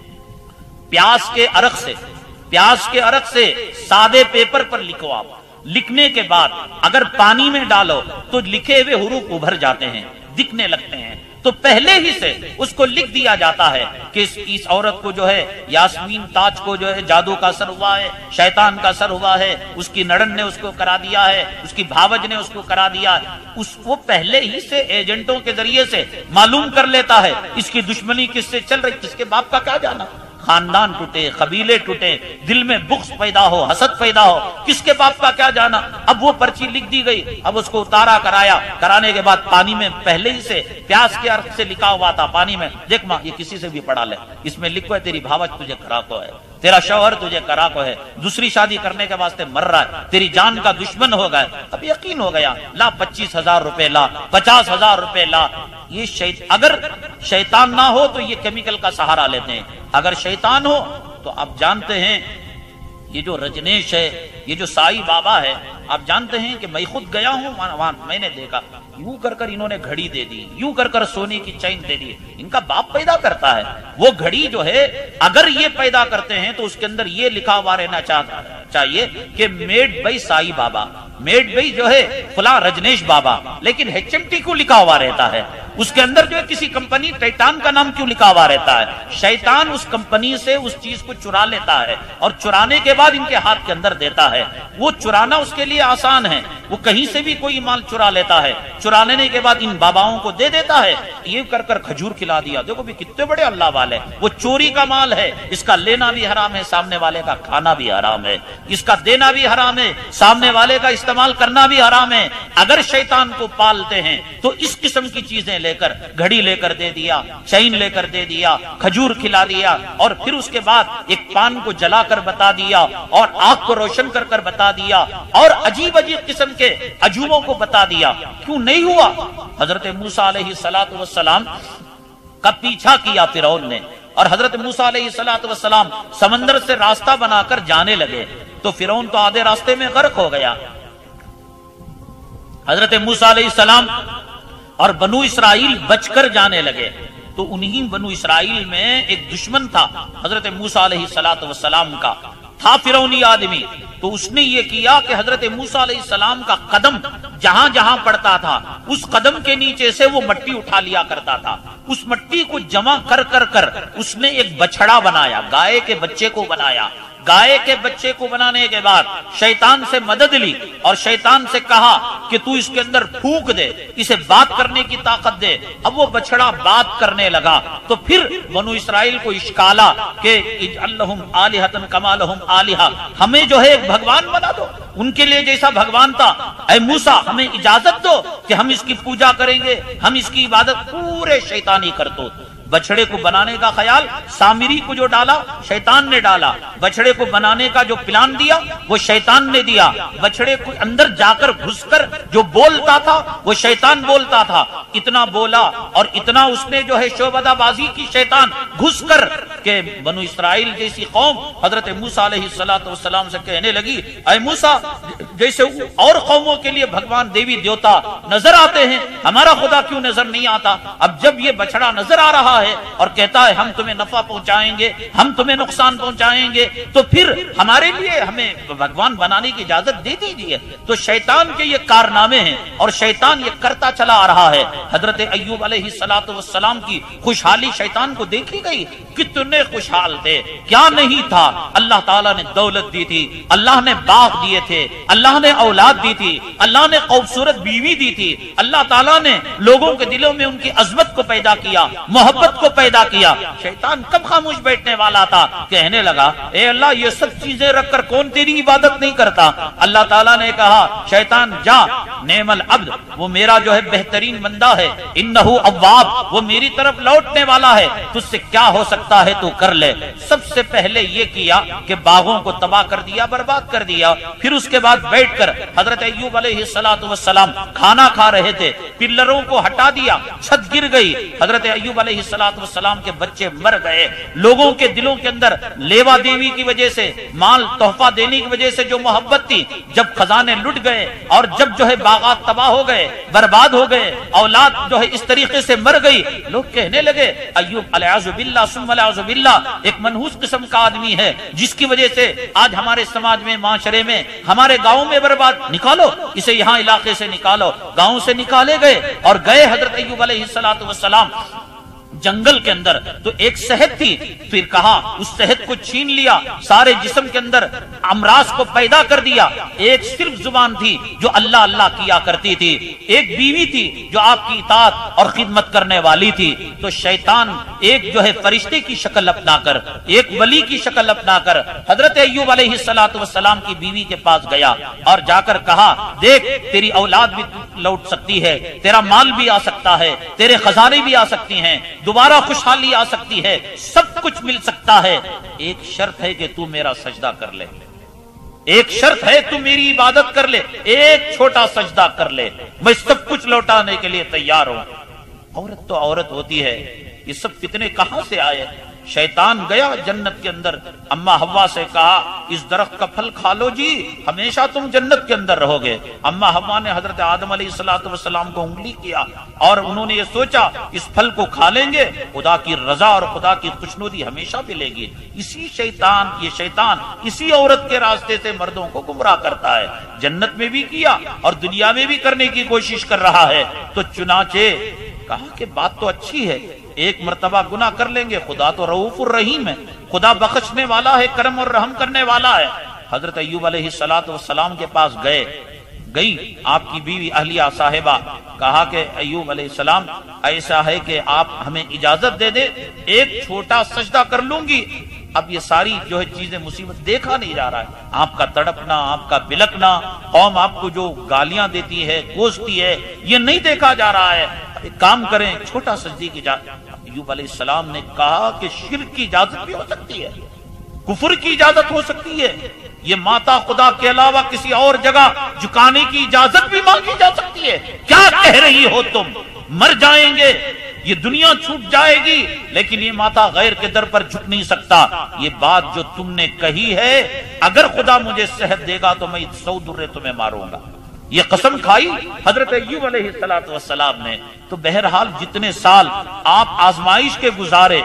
प्यास के अरक से प्यास के अरक से सादे पेपर पर लिखो आप, लिखने के बाद अगर पानी में डालो तो लिखे हुए हुरूफ उभर जाते हैं, दिखने लगते हैं। तो पहले ही से उसको लिख दिया जाता है कि इस, इस औरत को जो है यास्मीन ताज को जो है जादू का असर हुआ है, शैतान का असर हुआ है, उसकी नड़न ने उसको करा दिया है, उसकी भावज ने उसको करा दिया है। उसको पहले ही से एजेंटों के जरिए से मालूम कर लेता है इसकी दुश्मनी किससे चल रही, किसके बाप का क्या जाना। खानदान टूटे, कबीले टूटे, दिल में बुग़्ज़ पैदा हो, हसद पैदा हो, किसके बाप का क्या जाना। अब वो पर्ची लिख दी गई, अब उसको उतारा कराया, कराने के बाद पानी में पहले ही से प्यास के अर्थ से लिखा हुआ था, पानी में देख माँ ये किसी से भी पढ़ा ले, इसमें लिखो है तेरी भावज तुझे कराको है, तेरा शौहर तुझे कराको है, दूसरी शादी करने के वास्ते मर रहा है, तेरी जान का दुश्मन हो गया। अब यकीन हो गया, ला पच्चीस हजार रुपए ला, पचास हजार रुपए ला। ये शैत अगर शैतान ना हो तो ये केमिकल का सहारा लेते हैं, अगर शैतान हो तो आप जानते हैं ये जो रजनेश है, ये जो साई बाबा है, आप जानते हैं कि मैं खुद गया हूं वहां, मैंने देखा यूं कर कर इन्होंने घड़ी दे दी, यूं कर कर सोने की चैन दे दी। इनका बाप पैदा करता है वो घड़ी जो है, अगर ये पैदा करते हैं तो उसके अंदर ये लिखा हुआ रहना चाहिए कि made by Sai Baba, made by जो है फला रजनेश बाबा, लेकिन एच एम टी क्यों लिखा हुआ रहता है उसके अंदर, जो है किसी कंपनी टाइटान का नाम क्यों लिखा हुआ रहता है। शैतान उस कंपनी से उस चीज को चुरा लेता है और चुराने के बाद इनके हाथ के अंदर देता है। वो चुराना उसके लिए आसान है, वो कहीं से भी कोई माल चुरा लेता है, चुरा लेने के बाद इन बाबाओं को दे देता है, ये कर कर खजूर खिला दिया, देखो भी कितने बड़े अल्लाह वाले। वो चोरी का माल है, इसका लेना भी हराम है, सामने वाले का खाना भी हराम है, इसका देना भी हराम है, सामने वाले का इस्तेमाल करना भी हराम है। अगर शैतान को पालते हैं तो इस किस्म की चीजें लेकर, घड़ी लेकर दे दिया, चैन लेकर दे दिया, खजूर खिला दिया और फिर उसके बाद एक पान को जलाकर बता दिया और आंख को रोशन कर कर बता दिया और अजीब अजीब किस्म के अजूबों को बता दिया। क्यों नहीं हुआ? हजरत मूसा अलैहि सलातु वस्सलाम का पीछा किया फिरौन ने और हजरत मूसा अलैहि सलातु वस्सलाम समंदर से रास्ता बनाकर जाने लगे तो फिरौन तो आधे रास्ते में गर्क हो गया। हजरत मूसा अलैहि सलाम और बनु इसराइल बचकर जाने लगे तो उन्हीं बनु इसराइल में एक दुश्मन था हजरत मूसा अलैहि सलातु वस्सलाम का, था फिरौनी आदमी। तो उसने ये किया कि हजरत मूसा अलैहि सलाम का कदम जहां जहां पड़ता था उस कदम के नीचे से वो मट्टी उठा लिया करता था, उस मट्टी को जमा कर कर कर उसने एक बछड़ा बनाया, गाय के बच्चे को बनाया, گائے کے بچے کو بنانے کے بعد شیطان سے مدد لی اور شیطان سے کہا کہ تو اس کے اندر پھونک دے، اسے بات کرنے کی طاقت دے۔ اب وہ بچڑا بات کرنے لگا تو پھر بنو اسرائیل کو اشکالا کہ اجعل لہم آلہۃ کما لہم آلہہ، ہمیں جو ہے ایک بھگوان بنا دو، ان کے لیے جیسا بھگوان تھا۔ اے موسیٰ ہمیں اجازت دو کہ ہم اس کی پوجا کریں گے، ہم اس کی عبادت۔ پورے شیطانی کرتوت، بچڑے کو بنانے کا خیال سامری کو جو ڈالا شیطان نے ڈالا، بچڑے کو بنانے کا جو پلان دیا وہ شیطان نے دیا، بچڑے کو اندر جا کر گھس کر جو بولتا تھا وہ شیطان بولتا تھا۔ اتنا بولا اور اتنا اس نے جو ہے شعبدہ بازی کی شیطان گھس کر کہ بنو اسرائیل جیسی قوم حضرت موسیٰ علیہ الصلوۃ والسلام سے کہنے لگی، اے موسیٰ جیسے اور قوموں کے لیے بھگوان دیوی دیوتا نظر آتے ہیں، ہمارا خدا کیوں نظر نہیں آتا؟ اب جب یہ بچڑا نظر آ رہا ہے اور کہتا ہے ہم تمہیں نفع پہنچائیں گے، ہم تمہیں نقصان پہنچائیں گے، تو پھر ہمارے لیے ہمیں بھگوان بنانے کی اجازت دے دیجیے۔ تو شیطان کے یہ کارنامے ہیں اور شیطان یہ کرتا چلا آ رہا ہے۔ حضرت ایوب علیہ الصلوۃ والسلام کی خوشحالی شیطان کو دیکھی گئی، کتنے خوشحال تھے، کیا نہیں تھا۔ اللہ تعالیٰ نے دولت دی تھی، اللہ نے باغ دیے تھے، اللہ نے اولاد دی تھی، اللہ نے خوبصورت بیوی دی تھی، اللہ تعالیٰ نے لوگوں کے دلوں میں ان کی عظمت کو پیدا کیا، محبت کو پیدا کیا۔ شیطان کب خاموش بیٹھنے والا تھا، کہنے لگا اے اللہ یہ سب چیزیں رکھ کر کون تیری عبادت نہیں کرتا؟ اللہ تعالیٰ نے کہا شیطان جا، نعم العبد، وہ میرا جو ہے بہترین بندہ ہے، انہ اواب، وہ میری طرف لوٹنے والا ہے، تجھ سے کیا ہو سکتا ہے تو کر لے۔ سب سے پہلے یہ کیا کہ باغوں کو تباہ کر دیا، برباد کر دیا۔ پھر اس کے بعد بیٹھ کر حضرت ایوب علیہ الصلوۃ والسلام کھانا کھا رہے تھے، پلروں کو ہٹا دیا، چھت گر گئی، حضرت ایوب علیہ الصلوۃ والسلام کے بچے مر گئے۔ لوگوں کے دلوں کے اندر لیوا دیوی کی وجہ سے، مال تحفہ دینے کی وجہ سے جو محبت تھی، جب خزانے لٹ گئے اور جب جو ہے باغات تباہ ہو گئے، برباد ہو گئے، اولاد جو ہے اس طریقے سے مر گئی، لوگ کہنے لگے ایوب العیاذ باللہ ثم العیاذ باللہ ایک منحوس قسم کا آدمی ہے جس کی وجہ سے آج ہمارے سماج میں، معاشرے میں، ہمارے گاؤں میں برباد، نکالو اسے یہاں علاقے سے نکالو۔ گاؤں سے نکالے گئے اور گئے حضرت ایوب علیہ الصلوۃ والسلام جنگل کے اندر، تو ایک صحت تھی، پھر کہا اس صحت کو چھین لیا، سارے جسم کے اندر امراض کو پیدا کر دیا۔ ایک صرف زبان تھی جو اللہ اللہ کیا کرتی تھی، ایک بیوی تھی جو آپ کی اطاعت اور خدمت کرنے والی تھی۔ تو شیطان ایک جو ہے فرشتے کی شکل اپنا کر، ایک ولی کی شکل اپنا کر حضرت ایوب علیہ الصلوۃ والسلام کی بیوی کے پاس گیا اور جا کر کہا دیکھ تیری اولاد بھی لوٹ سکتی ہے، تیرا مال بھی آ سکتا ہے، تیرے خزانے بھی آ سکتی ہیں، دوبارہ خوشحالی آ سکتی ہے، سب کچھ مل سکتا ہے، ایک شرط ہے کہ تو میرا سجدہ کر لے، ایک شرط ہے تو میری عبادت کر لے، ایک چھوٹا سجدہ کر لے، میں سب کچھ لوٹانے کے لیے تیار ہوں۔ عورت تو عورت ہوتی ہے، یہ سب فتنے کہاں سے آئے؟ شیطان گیا جنت کے اندر، اما حوا سے کہا اس درخت کا پھل کھا لو جی، ہمیشہ تم جنت کے اندر رہو گے۔ اما حوا نے حضرت آدم علیہ الصلوۃ والسلام کو انگلی کیا اور انہوں نے یہ سوچا اس پھل کو کھا لیں گے، خدا کی رضا اور خدا کی خوشنودی ہمیشہ ملے گی۔ اسی شیطان یہ شیطان اسی عورت کے راستے سے مردوں کو گمراہ کرتا ہے، جنت میں بھی کیا اور دنیا میں بھی کرنے کی کوشش کر رہا ہے۔ تو چنانچہ کہا کہ بات تو اچھی ہے، ایک مرتبہ گناہ کر لیں گے، خدا تو رؤوف الرحیم ہے، خدا بخشنے والا ہے، کرم اور رحم کرنے والا ہے۔ حضرت ایوب علیہ الصلوۃ والسلام کے پاس گئے، گئی آپ کی بیوی اہلیہ صاحبہ، کہا کہ ایوب علیہ السلام ایسا ہے کہ آپ ہمیں اجازت دے دے، ایک چھوٹا سجدہ کر لوں گی۔ اب یہ ساری جو ہے چیزیں مصیبت دیکھا نہیں جا رہا ہے، آپ کا تڑپنا، آپ کا بلکنا، قوم آپ کو جو گالیاں دیتی ہے، کوستی ہے، یہ نہیں دیکھا جا رہا ہے، ایک کام کریں چھوٹا سجدے کی اجازت۔ ایوب علیہ السلام نے کہا کہ شرک کی اجازت بھی ہو سکتی ہے، کفر کی اجازت ہو سکتی ہے، یہ ماتا خدا کے علاوہ کسی اور جگہ جھکانے کی اجازت بھی مانگی جا سکتی ہے۔ کیا کہہ رہی ہو تم؟ مر جائیں گے، یہ دنیا چھوٹ جائے گی، لیکن یہ ماتا غیر کے در پر جھک نہیں سکتا۔ یہ بات جو تم نے کہی ہے، اگر خدا مجھے صحت دے گا تو میں سو درے تمہیں ماروں گا، یہ قسم کھائی حضرت ایوب علیہ الصلوۃ والسلام نے۔ تو بہرحال جتنے سال آپ آزمائش کے گزارے،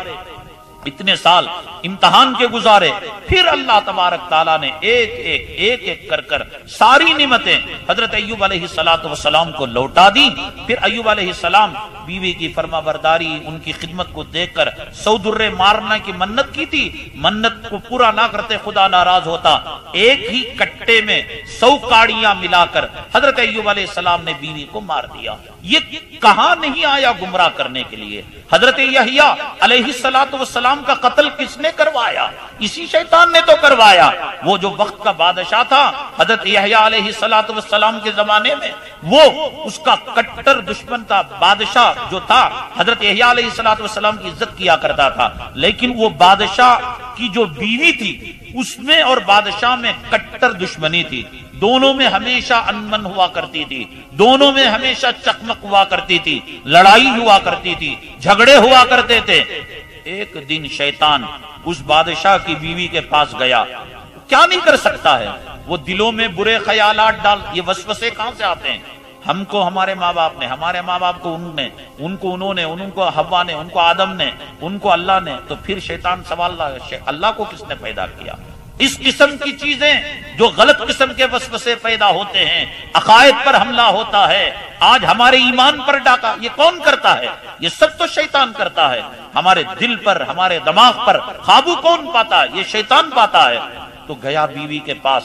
اتنے سال امتحان کے گزارے، پھر اللہ تبارک تعالیٰ نے ایک ایک ایک ایک کر کر ساری نعمتیں حضرت ایوب علیہ الصلوۃ والسلام کو لوٹا دی۔ پھر ایوب علیہ السلام بیوی کی فرما برداری، ان کی خدمت کو دیکھ کر سو درے مارنا کی منت کی تھی، منت کو پورا نہ کرتے خدا ناراض ہوتا، ایک ہی کٹے میں سو کاڑیاں ملا کر حضرت ایوب علیہ السلام نے بیوی کو مار دیا۔ یہ کہاں نہیں آیا گمراہ کرنے کے لیے؟ حضرت یحییٰ علیہ الصلوۃ والسلام کا قتل کس نے کروایا؟ اسی شیطان نے تو کروایا۔ وہ جو وقت کا بادشاہ تھا حضرت یحییٰ علیہ الصلوۃ والسلام کے زمانے میں، وہ اس کا کٹر دشمن تھا۔ بادشاہ جو تھا حضرت یحییٰ علیہ الصلوۃ والسلام کی عزت کیا کرتا تھا، لیکن وہ بادشاہ کی جو بیوی تھی اس میں اور بادشاہ میں کٹر دشمنی تھی، دونوں میں ہمیشہ انمن ہوا کرتی تھی، دونوں میں ہمیشہ چکمک ہوا کرتی تھی، لڑائی ہوا کرتی تھی، جھگڑے ہوا کرتے تھے۔ ایک دن شیطان اس بادشاہ کی بیوی کے پاس گیا، کیا نہیں کر سکتا ہے وہ، دلوں میں برے خیالات ڈال، یہ وسوسے کہاں سے آتے ہیں؟ ہم کو ہمارے ماں باپ نے، ہمارے ماں باپ کو ان نے، ان کو انہوں نے، ان کو حوا نے، ان کو آدم نے، ان کو اللہ نے، تو پھر شیطان سوال لگا اللہ کو کس نے پیدا کیا؟ اس قسم کی چیزیں جو غلط قسم کے وسوسے پیدا ہوتے ہیں، عقائد پر حملہ ہوتا ہے، آج ہمارے ایمان پر ڈاکہ، یہ کون کرتا ہے؟ یہ سب تو شیطان کرتا ہے۔ ہمارے دل پر، ہمارے دماغ پر قابو کون پاتا ہے؟ یہ شیطان پاتا ہے۔ تو گیا بیوی کے پاس،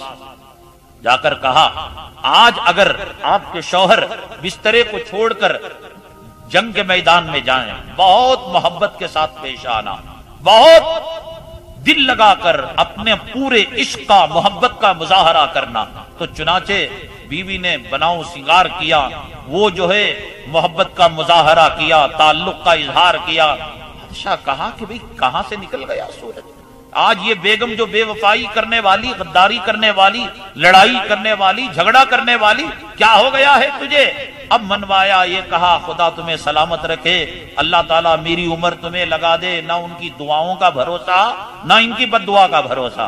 جا کر کہا آج اگر آپ کے شوہر بسترے کو چھوڑ کر جنگ کے میدان میں جائیں، بہت محبت کے ساتھ پیش آنا، بہت دل لگا کر اپنے پورے عشق کا، محبت کا مظاہرہ کرنا۔ تو چنانچہ بیوی نے بناؤ سنگار کیا، وہ جو ہے محبت کا مظاہرہ کیا، تعلق کا اظہار کیا۔ بادشاہ کہا کہ بھئی کہاں سے نکل گیا سورج؟ آج یہ بیگم جو بے وفائی کرنے والی، غداری کرنے والی، لڑائی کرنے والی، جھگڑا کرنے والی، کیا ہو گیا ہے تجھے؟ اب منوایا، یہ کہا خدا تمہیں سلامت رکھے، اللہ تعالیٰ میری عمر تمہیں لگا دے، نہ ان کی دعاؤں کا بھروسہ نہ ان کی بد دعا کا بھروسہ۔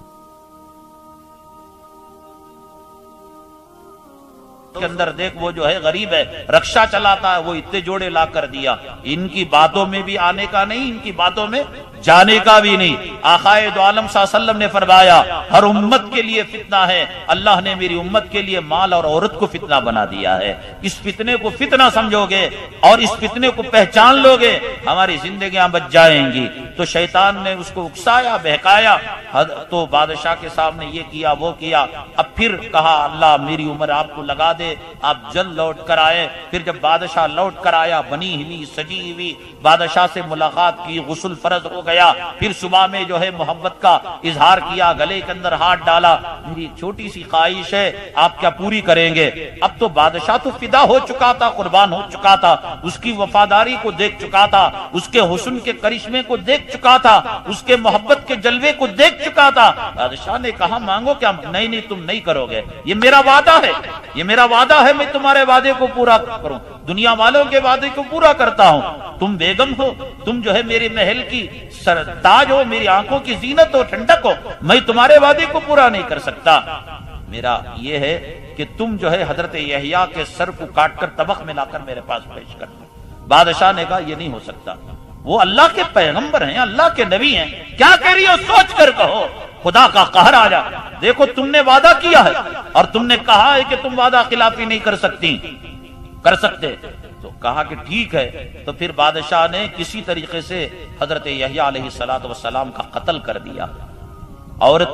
کے اندر دیکھ وہ جو ہے غریب ہے، رکشہ چلاتا ہے، وہ اتنے جوڑے لا کر دیا، ان کی باتوں میں بھی آنے کا نہیں، ان کی باتوں میں جانے کا بھی نہیں۔ آقائے دو عالم صلی اللہ علیہ وسلم نے فرمایا ہر امت کے لیے فتنہ ہے، اللہ نے میری امت کے لیے مال اور عورت کو فتنہ بنا دیا ہے۔ اس فتنے کو فتنہ سمجھو گے اور اس فتنے کو پہچان لو گے، ہماری زندگیاں بچ جائیں گی۔ تو شیطان نے اس کو اکسایا، بہکایا، تو بادشاہ کے سامنے یہ کیا وہ کیا۔ اب پھر کہا اللہ میری عمر آپ کو لگا دے، آپ جلد لوٹ کر آئے۔ پھر جب بادشاہ لوٹ کر آیا، بنی ہوئی سجی ہوئی، بادشاہ سے ملاقات کی، غسل فرض ہو گیا، پھر صبح میں جو ہے محبت کا اظہار کیا، گلے کے اندر ہاتھ ڈالا، میری ایک چھوٹی سی خواہش ہے آپ کیا پوری کریں گے؟ اب تو بادشاہ تو فدا ہو چکا تھا، قربان ہو چکا تھا، اس کی وفاداری کو دیکھ چکا تھا، اس کے حسن کے کرشمے کو دیکھ چکا تھا، اس کے محبت کے جلوے کو دیکھ چکا تھا۔ بادشاہ نے کہا مانگو کیا؟ نہیں نہیں تم نہیں کرو گے، یہ میرا وعدہ ہے، یہ میرا وعدہ ہے، میں تمہارے وعدے کو پورا کروں، دنیا والوں کے وعدے کو پورا کرتا ہوں۔ تم بیگم ہو، تم جو ہے میرے محل کی تاج ہو، میری آنکھوں کی زینت ہو، ٹھنڈک ہو، میں تمہارے وعدے کو پورا نہیں کر سکتا۔ میرا یہ ہے کہ تم جو ہے حضرت یحییٰ کے سر کو کاٹ کر طبق میں لا کر میرے پاس پیش کر دو۔ بادشاہ نے کہا یہ نہیں ہو سکتا، وہ اللہ کے پیغمبر ہیں، اللہ کے نبی ہیں، کیا کہہ رہی ہو؟ سوچ کر کہو، خدا کا قہر آ جا۔ دیکھو تم نے وعدہ کیا ہے اور تم نے کہا ہے کہ تم وعدہ خلافی نہیں کر سکتی، کر سکتے۔ تو کہا کہ ٹھیک ہے۔ تو پھر بادشاہ نے کسی طریقے سے حضرت یحییٰ علیہ الصلوۃ والسلام کا قتل کر دیا۔ عورت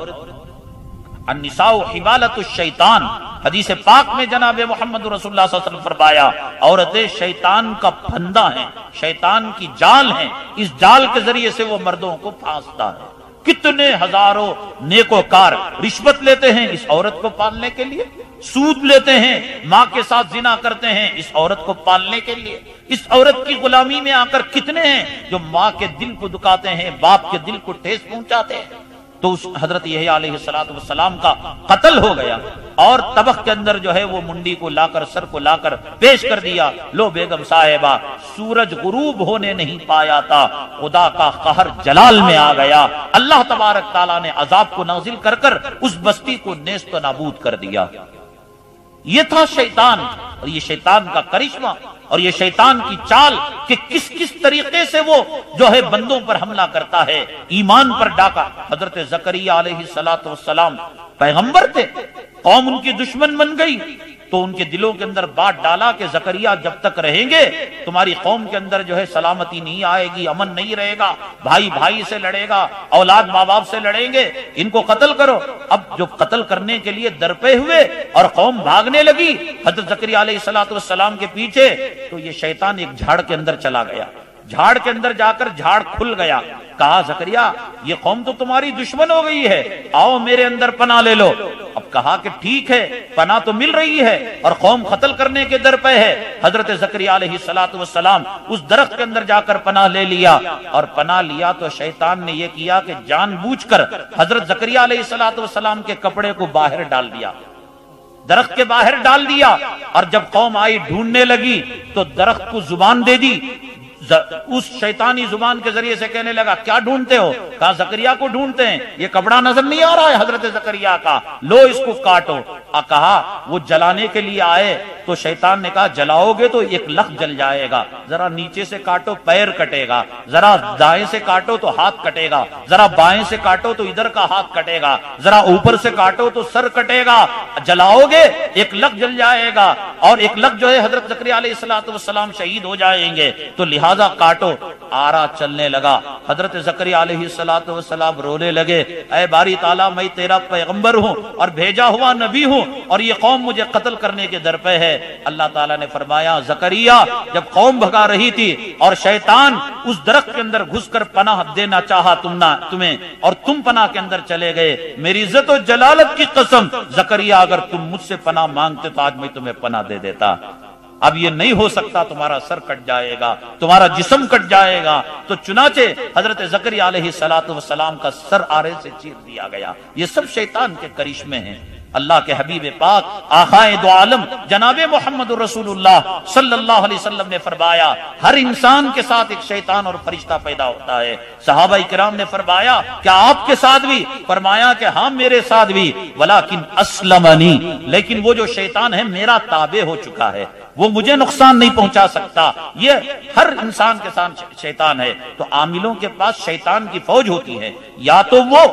النساء حبالۃ الشیطان، حدیث پاک میں جناب محمد رسول اللہ صلی اللہ علیہ وسلم فرمایا عورتیں شیطان کا پھندا ہیں، شیطان کی جال ہیں، اس جال کے ذریعے سے وہ مردوں کو پھانستا ہے۔ کتنے ہزاروں نیکوکار رشوت لیتے ہیں اس عورت کو پالنے کے لیے، سود لیتے ہیں، ماں کے ساتھ زنا کرتے ہیں اس عورت کو پالنے کے لیے۔ اس عورت کی غلامی میں آ کر کتنے ہیں جو ماں کے دل کو دکاتے ہیں، باپ کے دل کو ٹھیس پہنچاتے ہیں۔ تو اس حضرت یحییٰ علیہ الصلوۃ والسلام کا قتل ہو گیا اور طبق کے اندر جو ہے وہ منڈی کو لا کر، سر کو لا کر پیش کر دیا۔ لو بیگم صاحبہ، سورج غروب ہونے نہیں پایا تھا، خدا کا قہر جلال میں آ گیا، اللہ تبارک تعالیٰ نے عذاب کو نازل کر کر اس بستی کو نیست و نابود کر دیا۔ یہ تھا شیطان، اور یہ شیطان کا کرشمہ اور یہ شیطان کی چال کہ کس کس طریقے سے وہ جو ہے بندوں پر حملہ کرتا ہے، ایمان پر ڈاکہ۔ حضرت زکریا علیہ الصلوۃ والسلام پیغمبر تھے، قوم ان کی دشمن بن گئی، تو ان کے دلوں کے اندر بات ڈالا کہ زکریا جب تک رہیں گے تمہاری قوم کے اندر جو ہے سلامتی نہیں آئے گی، امن نہیں رہے گا، بھائی بھائی سے لڑے گا، اولاد ماں باپ سے لڑیں گے، ان کو قتل کرو۔ اب جو قتل کرنے کے لیے درپے ہوئے اور قوم بھاگنے لگی حضرت زکریا علیہ الصلوۃ والسلام کے پیچھے، تو یہ شیطان ایک جھاڑ کے اندر چلا گیا، جھاڑ کے اندر جا کر جھاڑ کھل گیا۔ کہا زکریا یہ قوم تو تمہاری دشمن ہو گئی ہے، آؤ میرے اندر پناہ لے لو۔ اب کہا کہ ٹھیک ہے، پناہ تو مل رہی ہے اور قوم قتل کرنے کے در پہ ہے۔ حضرت زکریا علیہ الصلوۃ والسلام اس درخت کے اندر جا کر پناہ لے لیا، اور پناہ لیا تو شیطان نے یہ کیا کہ جان بوجھ کر حضرت زکریا علیہ الصلوۃ والسلام کے کپڑے کو باہر ڈال دیا، درخت کے باہر ڈال دیا، اور جب قوم آئی ڈھونڈنے لگی تو درخت کو زبان دے دی، اس شیطانی زبان کے ذریعے سے کہنے لگا کیا ڈھونڈتے ہو؟ کہا زکریا کو ڈھونڈتے ہیں، یہ کپڑا نظر نہیں آ رہا ہے حضرت زکریا کا، لو اس کو کاٹو۔ آ کہا وہ جلانے کے لیے آئے تو شیطان نے کہا جلاؤ گے تو ایک لخ جل جائے گا، ذرا نیچے سے کاٹو پیر کٹے گا، ذرا دائیں سے کاٹو تو ہاتھ کٹے گا، ذرا بائیں سے کاٹو تو ادھر کا ہاتھ کٹے گا، ذرا اوپر سے کاٹو تو سر کٹے گا، جلاؤ گے ایک لخ جل جائے گا، اور ایک لخ جو ہے حضرت زکریا علیہ الصلوۃ والسلام شہید ہو جائیں گے، تو لہذا کاٹو۔ آرا چلنے لگا، حضرت زکریا علیہ الصلوۃ والسلام رونے لگے، اے باری تعالیٰ میں تیرا پیغمبر ہوں اور بھیجا ہوا نبی ہوں، اور یہ قوم مجھے قتل کرنے کے در پہ ہے۔ اللہ تعالیٰ نے فرمایا زکریا جب قوم بھگا رہی تھی اور شیطان اس درخت کے اندر گھس کر پناہ دینا چاہا تمہیں، اور تم پناہ کے اندر چلے گئے، میری عزت و جلالت کی قسم زکریا اگر تم مجھ سے پناہ مانگتے تو آج میں تمہیں پناہ دے دیتا۔ اب یہ نہیں ہو سکتا، تمہارا سر کٹ جائے گا، تمہارا جسم کٹ جائے گا۔ تو چنانچہ حضرت زکریا علیہ الصلوۃ والسلام کا سر آرے سے چیر دیا گیا۔ یہ سب شیطان کے کرشمے ہیں۔ اللہ کے حبیب پاک آقائے دو عالم جناب محمد رسول اللہ صلی اللہ علیہ وسلم نے فرمایا ہر انسان کے ساتھ ایک شیطان اور فرشتہ پیدا ہوتا ہے۔ صحابہ کرام نے فرمایا کیا آپ کے ساتھ بھی؟ فرمایا کہ ہاں میرے ساتھ بھی، ولیکن اسلمنی، لیکن وہ جو شیطان ہے میرا تابع ہو چکا ہے، وہ مجھے نقصان نہیں پہنچا سکتا۔ یہ ہر انسان کے ساتھ شیطان ہے۔ تو عاملوں کے پاس شیطان کی فوج ہوتی ہے، یا تو وہ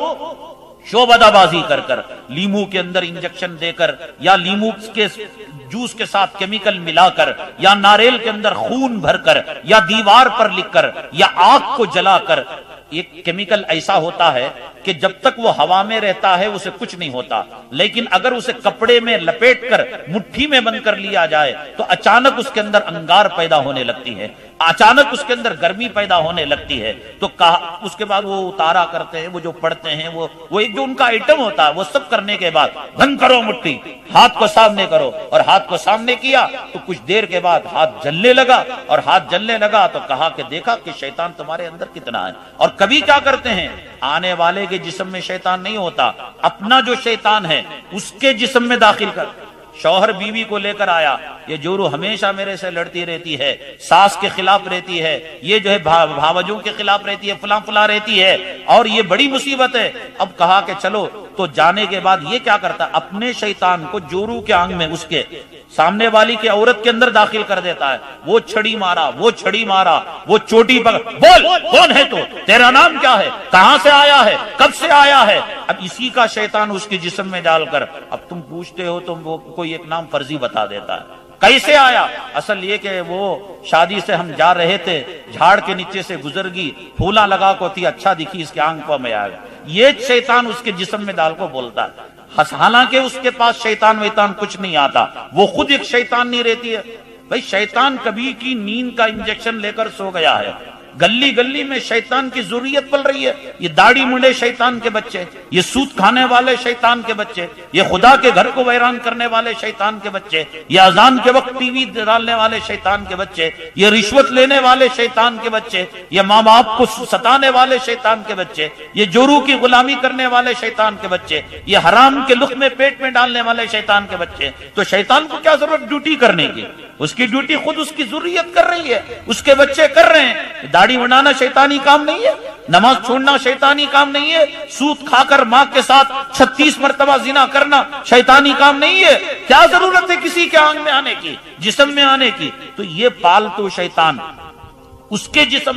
شعبدہ بازی کر کر، لیمو کے اندر انجیکشن دے کر، یا لیمو کے جوس کے ساتھ کیمیکل ملا کر، یا ناریل کے اندر خون بھر کر، یا دیوار پر لکھ کر، یا آگ کو جلا کر۔ ایک کیمیکل ایسا ہوتا ہے کہ جب تک وہ ہوا میں رہتا ہے اسے کچھ نہیں ہوتا، لیکن اگر اسے کپڑے میں لپیٹ کر مٹھی میں بند کر لیا جائے تو اچانک اس کے اندر انگار پیدا ہونے لگتی ہے، اچانک اس کے اندر گرمی پیدا ہونے لگتی ہے۔ تو کہا اس کے بعد وہ اتارا کرتے ہیں، وہ جو پڑھتے ہیں، وہ وہ ایک جو ان کا آئٹم ہوتا ہے، وہ سب کرنے کے بعد بند کرو مٹھی، ہاتھ کو سامنے کرو، اور ہاتھ کو سامنے کیا تو کچھ دیر کے بعد ہاتھ جلنے لگا، اور ہاتھ جلنے لگا تو کہا کہ دیکھا کہ شیطان تمہارے اندر کتنا ہے۔ اور کبھی کیا کرتے ہیں، آنے والے کے جسم میں شیطان نہیں ہوتا، اپنا جو شیطان ہے اس کے جسم میں داخل کر۔ شوہر بیوی کو لے کر آیا، یہ جورو ہمیشہ میرے سے لڑتی رہتی ہے، ساس کے خلاف رہتی ہے، یہ جو ہے بھاوجوں کے خلاف رہتی ہے، فلاں فلاں رہتی ہے، اور یہ بڑی مصیبت ہے۔ اب کہا کہ چلو، تو جانے کے بعد یہ کیا کرتا ہے، اپنے شیطان کو جورو کے آنگ میں اس کے سامنے والی کے عورت کے اندر داخل کر دیتا ہے۔ وہ چھڑی مارا، وہ چھڑی مارا، وہ چوٹی پکڑ، بول کون ہے تو، تیرا نام کیا ہے، کہاں سے آیا ہے، کب سے آیا ہے۔ اب اسی کا شیطان اس کے جسم میں ڈال کر اب تم پوچھتے ہو تو وہ کوئی ایک نام فرضی بتا دیتا ہے۔ کیسے آیا؟ اصل یہ کہ وہ شادی سے ہم جا رہے تھے، جھاڑ کے نیچے سے گزر گئی، پھولا لگا کو تھی، اچھا دکھی، اس کے آنکھ میں آ گیا۔ یہ شیطان اس کے جسم میں ڈال کو بولتا ہے۔ حالانکہ اس کے پاس شیطان ویطان کچھ نہیں آتا، وہ خود ایک شیطان نہیں رہتی ہے۔ بھائی شیطان کبھی کی نیند کا انجیکشن لے کر سو گیا ہے، گلی گلی میں شیطان کی ضروریت پل رہی ہے۔ یہ داڑھی منڈے شیطان کے بچے، یہ سود کھانے والے شیطان کے بچے، یہ خدا کے گھر کو ویران کرنے والے شیطان کے بچے، یہ اذان کے وقت ٹی وی ڈالنے والے شیطان کے بچے، یہ رشوت لینے والے شیطان کے بچے، یہ ماں باپ کو ستانے والے شیطان کے بچے، یہ جورو کی غلامی کرنے والے شیطان کے بچے، یہ حرام کے لقمے پیٹ میں ڈالنے والے شیطان کے بچے۔ تو شیطان کو کیا ضرورت ڈیوٹی کرنے کی؟ اس کی ڈیوٹی خود اس کی ضروریت کر رہی ہے، اس کے بچے کر رہے ہیں۔ داڑھی بنانا شیطانی کام نہیں ہے، نماز چھوڑنا شیطانی کام نہیں ہے، سود کھا کر ماں کے ساتھ چھتیس مرتبہ زنا کرنا شیطانی کام نہیں ہے۔ کیا ضرورت ہے کسی کے آنگ میں آنے کی، جسم میں آنے کی؟ تو یہ پالتو شیطان اس کے جسم میں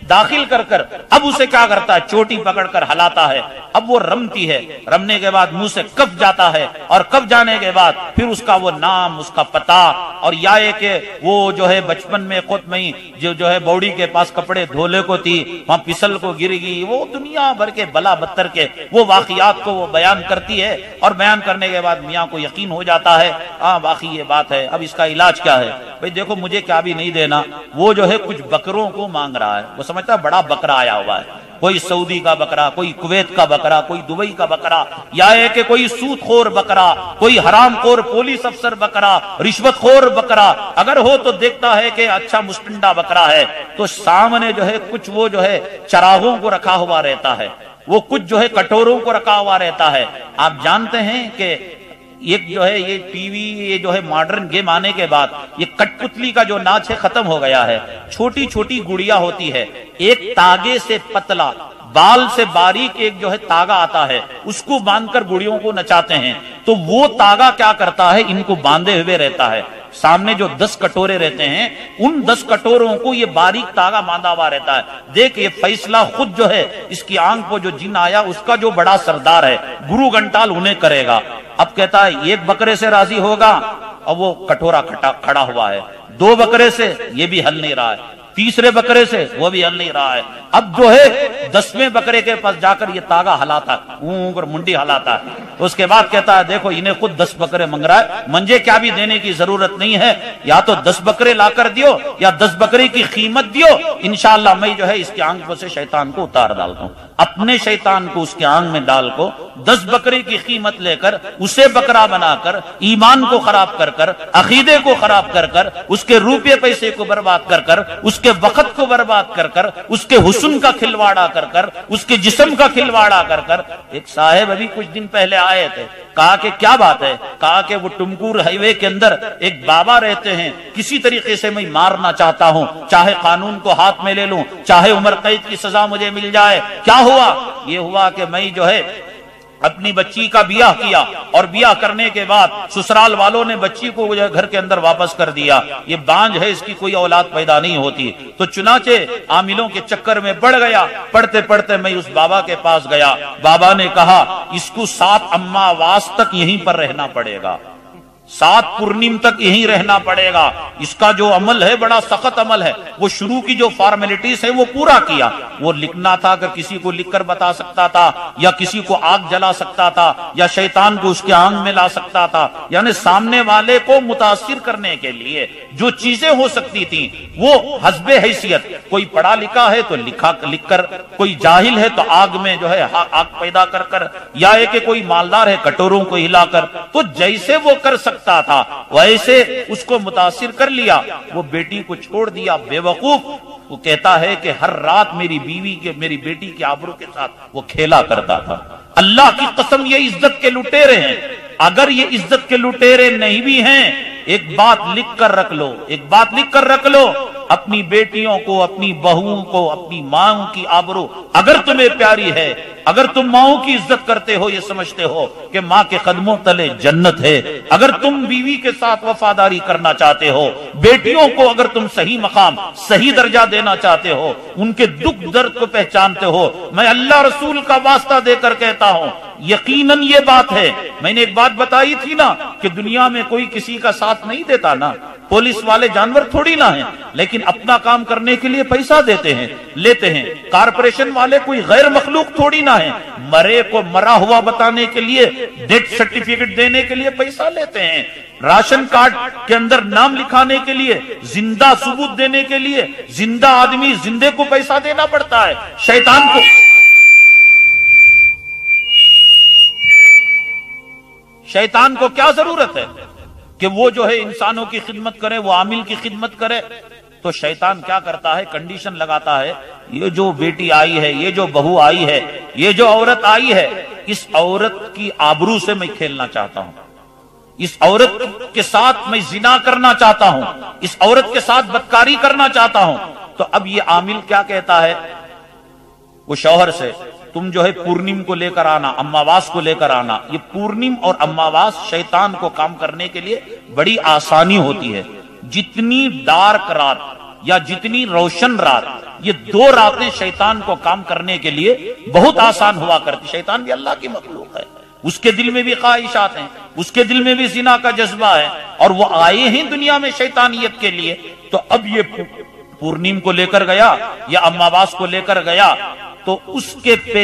दाखिल कर कर अब उसे क्या करता है, चोटी पकड़ कर हलाता है। अब वो रमती है, रमने के बाद मुंह से कब जाता है, और कब जाने के बाद फिर उसका वो नाम, उसका पता, और या ये कि वो जो है बचपन में खुद में ही जो जो है बौड़ी के पास कपड़े धोले को थी, वहां फिसल को गिर गई, वो दुनिया भर के बला बत्तर के वो वाकयात को वो बयान करती है। और बयान करने के बाद मियाँ को यकीन हो जाता है, हाँ बाकी ये बात है, अब इसका इलाज क्या है? भाई देखो मुझे क्या भी नहीं देना, वो जो है कुछ बकरों को मांग रहा है। वो समझता है बड़ा बकरा आया हुआ है, कोई सऊदी का बकरा, कोई कुवैत का बकरा, कोई दुबई का बकरा, या है कि कोई सूदखोर बकरा, कोई हरामखोर पुलिस अफसर बकरा, रिश्वतखोर बकरा। अगर हो तो देखता है कि अच्छा मुस्टंडा बकरा है, तो सामने जो है कुछ वो जो है चरागों को रखा हुआ रहता है, वो कुछ जो है कटोरों को रखा हुआ रहता है। आप जानते हैं कि एक जो है ये टीवी, ये जो है मॉडर्न गेम आने के बाद ये कठपुतली का जो नाच है खत्म हो गया है। छोटी छोटी गुड़िया होती है, एक तागे से पतला, बाल से बारीक एक जो है तागा आता है, उसको बांधकर गुड़ियों को नचाते हैं। तो वो तागा क्या करता है, इनको बांधे हुए रहता है। सामने जो दस कटोरे रहते हैं, उन दस कटोरों को ये बारीक तागा बांधा हुआ रहता है। देख ये फैसला खुद जो है इसकी आंख को जो जिन आया उसका जो बड़ा सरदार है गुरु घंटाल उन्हें करेगा। अब कहता है एक बकरे से राजी होगा, और वो कटोरा खटा खड़ा हुआ है। दो बकरे से ये भी हल नहीं रहा है, तीसरे बकरे से वो भी हल नहीं रहा है। अब जो है दसवें बकरे के पास जाकर ये तागा हलाता है, ऊंग और मुंडी हलाता है। उसके बाद कहता है देखो इन्हें खुद दस बकरे मंग रहा है, मंजे क्या भी देने की जरूरत नहीं है, या तो दस बकरे लाकर दियो या दस बकरे की कीमत दियो, इंशाअल्लाह मैं जो है इसकी आंखों से शैतान को उतार डालता हूं। अपने शैतान को उसके आंख में डाल को दस बकरे की कीमत लेकर उसे बकरा बनाकर ईमान को खराब कर कर, अकीदे को खराब कर कर, उसके रुपये पैसे को बर्बाद कर कर, उसके वक्त को बर्बाद कर कर, उसके हुस्न का खिलवाड़ा कर कर, उसके जिस्म का खिलवाड़ा कर कर। एक साहब अभी कुछ दिन पहले आए थे, कहा कि क्या बात है, कहा कि वो टुमकुर हाईवे के अंदर एक बाबा रहते हैं, किसी तरीके से मैं मारना चाहता हूं, चाहे कानून को हाथ में ले लूं, चाहे उम्र कैद की सजा मुझे मिल जाए। क्या हुआ? ये हुआ कि मैं जो है अपनी बच्ची का बियाह किया, और बियाह करने के बाद ससुराल वालों ने बच्ची को घर के अंदर वापस कर दिया। ये बांझ है, इसकी कोई औलाद पैदा नहीं होती। तो चुनाचे आमिलों के चक्कर में पड़ गया। पढ़ते पढ़ते मैं उस बाबा के पास गया। बाबा ने कहा इसको सात अम्मावास तक यहीं पर रहना पड़ेगा, सात पूर्णिम तक यहीं रहना पड़ेगा। इसका जो अमल है बड़ा सख्त अमल है। वो शुरू की जो फॉर्मेलिटीज है वो पूरा किया। वो लिखना था, अगर किसी को लिखकर बता सकता था, या किसी को आग जला सकता था, या शैतान को उसके आंग में ला सकता था, यानी सामने वाले को मुतासिर करने के लिए जो चीजें हो सकती थी वो हस्बे हैसियत। कोई पढ़ा लिखा है तो लिखा लिखकर, कोई जाहिल है तो आग में जो है आग पैदा कर कर, या कि कोई मालदार है कटोरों को हिलाकर। तो जैसे वो कर सकता था वैसे उसको मुतासिर कर लिया। वो बेटी को छोड़ दिया बेवकूफ। वो कहता है कि हर रात मेरी बीवी के, मेरी बेटी के आबरू के साथ वो खेला करता था। अल्लाह की कसम ये इज्जत के लुटेरे हैं। अगर ये इज्जत के लुटेरे नहीं भी हैं, एक बात लिख कर रख लो, एक बात लिख कर रख लो, अपनी बेटियों को, अपनी बहुओं को, अपनी माओं की आबरू अगर तुम्हें प्यारी है, अगर तुम माओं की इज्जत करते हो, ये समझते हो कि माँ के कदमों तले जन्नत है, अगर तुम बीवी के साथ वफादारी करना चाहते हो, बेटियों को अगर तुम सही मकाम, सही दर्जा देना चाहते हो, उनके दुख दर्द को पहचानते हो, मैं अल्लाह रसूल का वास्ता देकर कहता हूं यकीनन ये बात है। मैंने एक बात बताई थी ना कि दुनिया में कोई किसी का साथ नहीं देता ना। पुलिस वाले जानवर थोड़ी ना हैं, लेकिन अपना काम करने के लिए पैसा देते हैं, लेते हैं। कारपोरेशन वाले कोई गैर मखलूक थोड़ी ना है, मरे को मरा हुआ बताने के लिए, डेथ सर्टिफिकेट देने के लिए पैसा लेते हैं। राशन कार्ड के अंदर नाम लिखाने के लिए, जिंदा सबूत देने के लिए, जिंदा आदमी जिंदे को पैसा देना पड़ता है। शैतान को शैतान को क्या जरूरत है कि वो जो है इंसानों की खिदमत करे, वो आमिल की खिदमत करे। तो शैतान क्या करता है, कंडीशन लगाता है, ये जो बेटी आई है, ये जो बहू आई है, ये जो औरत आई है, इस औरत की आबरू से मैं खेलना चाहता हूं, इस औरत के साथ मैं जिना करना चाहता हूं, इस औरत के साथ बदकारी करना चाहता हूं। तो अब ये आमिल क्या कहता है वो शौहर से, तुम जो है पूर्णिम को लेकर आना, अम्मावास को लेकर आना। ये पूर्णिम और अम्मावास शैतान को काम करने के लिए बड़ी आसानी होती है। जितनी डार्क रात, یا جتنی روشن رات، یہ دو راتیں شیطان کو کام کرنے کے لیے بہت آسان ہوا کرتی. شیطان بھی اللہ کی مخلوق ہے، اس کے دل میں بھی خواہشات ہیں، اس کے دل میں بھی زنا کا جذبہ ہے، اور وہ آئے ہیں دنیا میں شیطانیت کے لیے. تو اب یہ پورنیم کو لے کر گیا یا اماواس کو لے کر گیا، تو اس کے پہ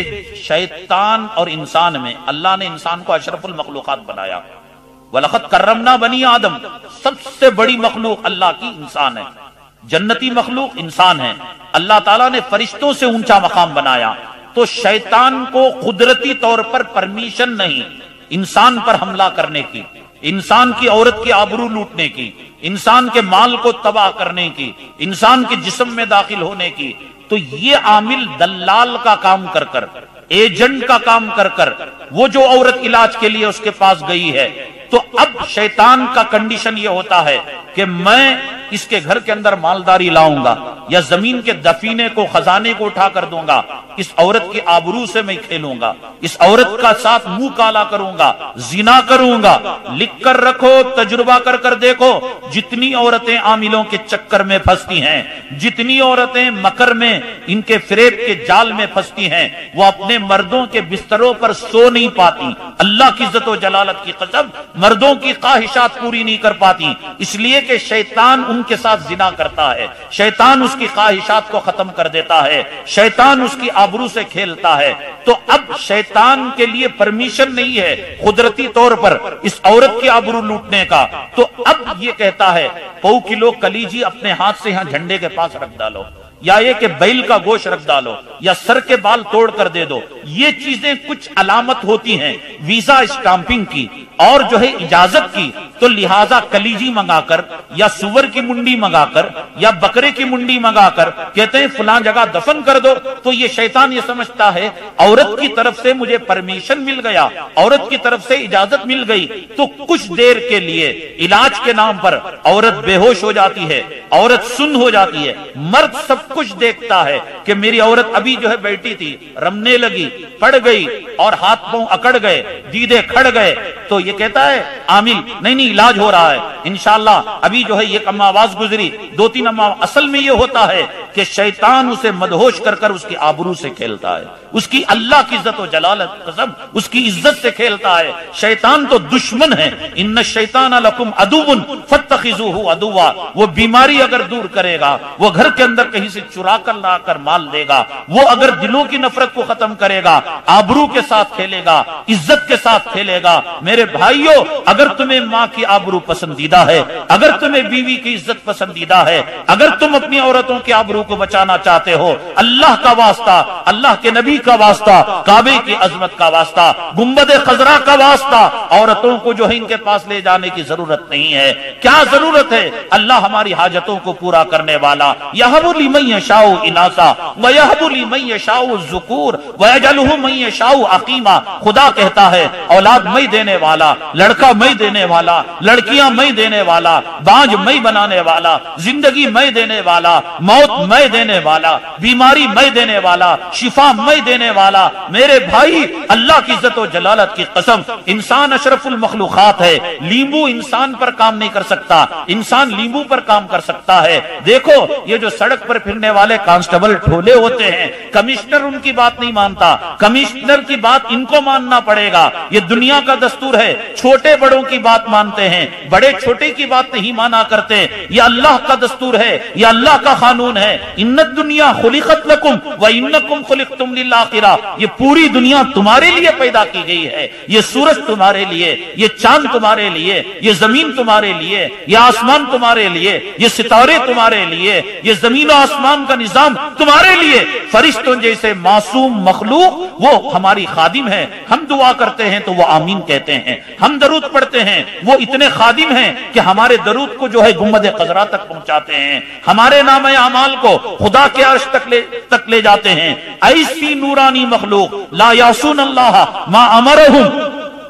شیطان اور انسان میں اللہ نے انسان کو اشرف المخلوقات بنایا. وَلَقَدْ كَرَّمْنَا بَنِي آدم، سب سے بڑی مخلوق اللہ کی انسان ہے، جنتی مخلوق انسان ہے. اللہ تعالیٰ نے فرشتوں سے اونچا مقام بنایا. تو شیطان کو قدرتی طور پر پرمیشن نہیں انسان پر حملہ کرنے کی، انسان کی عورت کی آبرو لوٹنے کی، انسان کے مال کو تباہ کرنے کی، انسان کے جسم میں داخل ہونے کی. تو یہ عامل دلال کا کام کر کر، ایجنٹ کا کام کر کر، وہ جو عورت علاج کے لیے اس کے پاس گئی ہے، تو اب شیطان کا کنڈیشن یہ ہوتا ہے کہ میں اس کے گھر کے اندر مالداری لاؤں گا، یا زمین کے دفینے کو، خزانے کو اٹھا کر دوں گا، اس عورت کی آبرو سے میں کھیلوں گا، اس عورت کا ساتھ منہ کالا کروں گا، زنا کروں گا. لکھ کر رکھو، تجربہ کر کر دیکھو، جتنی عورتیں عاملوں کے چکر میں پھنستی ہیں، جتنی عورتیں مکر میں، ان کے فریب کے جال میں پھنستی ہیں، وہ اپنے مردوں کے بستروں پر سو نہیں پاتی. اللہ کی عزت و جلالت کی قسم، مردوں کی خواہشات پوری نہیں کر پاتی، اس لیے کہ شیطان ان کے ساتھ زنا کرتا ہے، شیطان اس کی خواہشات کو ختم کر دیتا ہے، شیطان اس کی آبرو سے کھیلتا ہے. تو اب شیطان کے لیے پرمیشن نہیں ہے قدرتی طور پر اس عورت کی آبرو لوٹنے کا. تو اب یہ کہتا ہے پو کلو کلیجی اپنے ہاتھ سے یہاں جھنڈے کے پاس رکھ ڈالو، یا یہ کہ بیل کا گوشت رکھ ڈالو، یا سر کے بال توڑ کر دے دو. یہ چیزیں کچھ علامت ہوتی ہیں ویزا اسٹامپنگ کی اور جو ہے اجازت کی. تو لہذا کلیجی منگا کر، یا سور کی منڈی منگا کر، یا بکرے کی منڈی منگا کر کہتے ہیں فلاں جگہ دفن کر دو. تو یہ شیطان یہ سمجھتا ہے عورت کی طرف سے مجھے پرمیشن مل گیا، عورت کی طرف سے اجازت مل گئی، تو کچھ دیر کے لیے علاج کے نام پر عورت بے ہوش ہو جاتی ہے، عورت سن ہو جاتی ہے. مرد سب کچھ دیکھتا ہے کہ میری عورت ابھی جو ہے بیٹھی تھی، رمنے لگی، پڑ گئی، اور ہاتھ پاؤں اکڑ گئے، دیدے کھڑ گئے. تو یہ کہتا ہے عامل نہیں نہیں علاج ہو رہا ہے انشاءاللہ، ابھی جو ہے ایک اما آواز گزری، دو تین اما. اصل میں یہ ہوتا ہے کہ شیطان اسے مدہوش کر کر اس کی آبرو سے کھیلتا ہے، اس کی اللہ کی عزت و جلالت قسم، اس کی عزت سے کھیلتا ہے. شیطان تو دشمن ہے. ان الشیطان لکم عدو فاتخذوہ عدوا. وہ بیماری اگر دور کرے گا، وہ گھر کے اندر کہیں سے چرا کر لا کر مال دے گا، وہ اگر دلوں کی نفرت کو ختم کرے گا، آبرو کے ساتھ کھیلے گا، عزت کے ساتھ کھیلے گا. میرے بھائیوں، اگر تمہیں ماں کی آبرو پسندیدہ ہے، اگر تمہیں بیوی کی عزت پسندیدہ ہے، اگر تم اپنی عورتوں کی آبرو کو بچانا چاہتے ہو، اللہ کا واسطہ، اللہ کے نبی کا واسطہ، کعبے کی عظمت کا واسطہ، گنبد خضرا کا واسطہ، عورتوں کو جو ہے ان کے پاس لے جانے کی ضرورت نہیں ہے. کیا ضرورت ہے؟ اللہ ہماری حاجتوں کو پورا کرنے والا. یہب لمن یشاء اناثا ویہب لمن یشاء الذکور ویجعلہ من یشاء عقیما. خدا کہتا ہے اولاد میں دینے والا، لڑکا میں دینے والا، لڑکیاں میں دینے والا، بانج میں بنانے والا، زندگی میں دینے والا، موت میں دینے والا، بیماری میں دینے والا، شفا میں دینے والا. میرے بھائی، اللہ کی عزت و جلالت کی قسم، انسان اشرف المخلوقات ہے. لیمبو انسان پر کام نہیں کر سکتا، انسان لیمبو پر کام کر سکتا ہے. دیکھو یہ جو سڑک پر پھرنے والے کانسٹیبل ٹھولے ہوتے ہیں، کمشنر ان کی بات نہیں مانتا، کمشنر کی بات ان کو ماننا پڑے گا. یہ دنیا کا دستور ہے، چھوٹے بڑوں کی بات مانتے ہیں، بڑے چھوٹے کی بات نہیں مانا کرتے. یہ اللہ کا دستور ہے، یہ اللہ کا قانون ہے. ان الدنیا خلقت لکم وانکم خلقتم للآخرہ. یہ پوری دنیا تمہارے لیے پیدا کی گئی ہے. یہ سورج تمہارے لیے، یہ چاند تمہارے لیے، یہ زمین تمہارے لیے، یہ آسمان تمہارے لیے، یہ ستارے تمہارے لیے، یہ زمین و آسمان کا نظام تمہارے لیے. فرشتوں جیسے معصوم مخلوق وہ ہماری خادم ہے. ہم دعا کرتے ہیں تو وہ آمین کہتے ہیں، ہم درود پڑھتے ہیں، وہ اتنے خادم ہیں کہ ہمارے درود کو جو ہے گنبد خضرا تک پہنچاتے ہیں، ہمارے نام اعمال کو خدا کے عرش تک لے تک لے جاتے ہیں. ایسی نورانی مخلوق لا یعصون اللہ ما امرہم.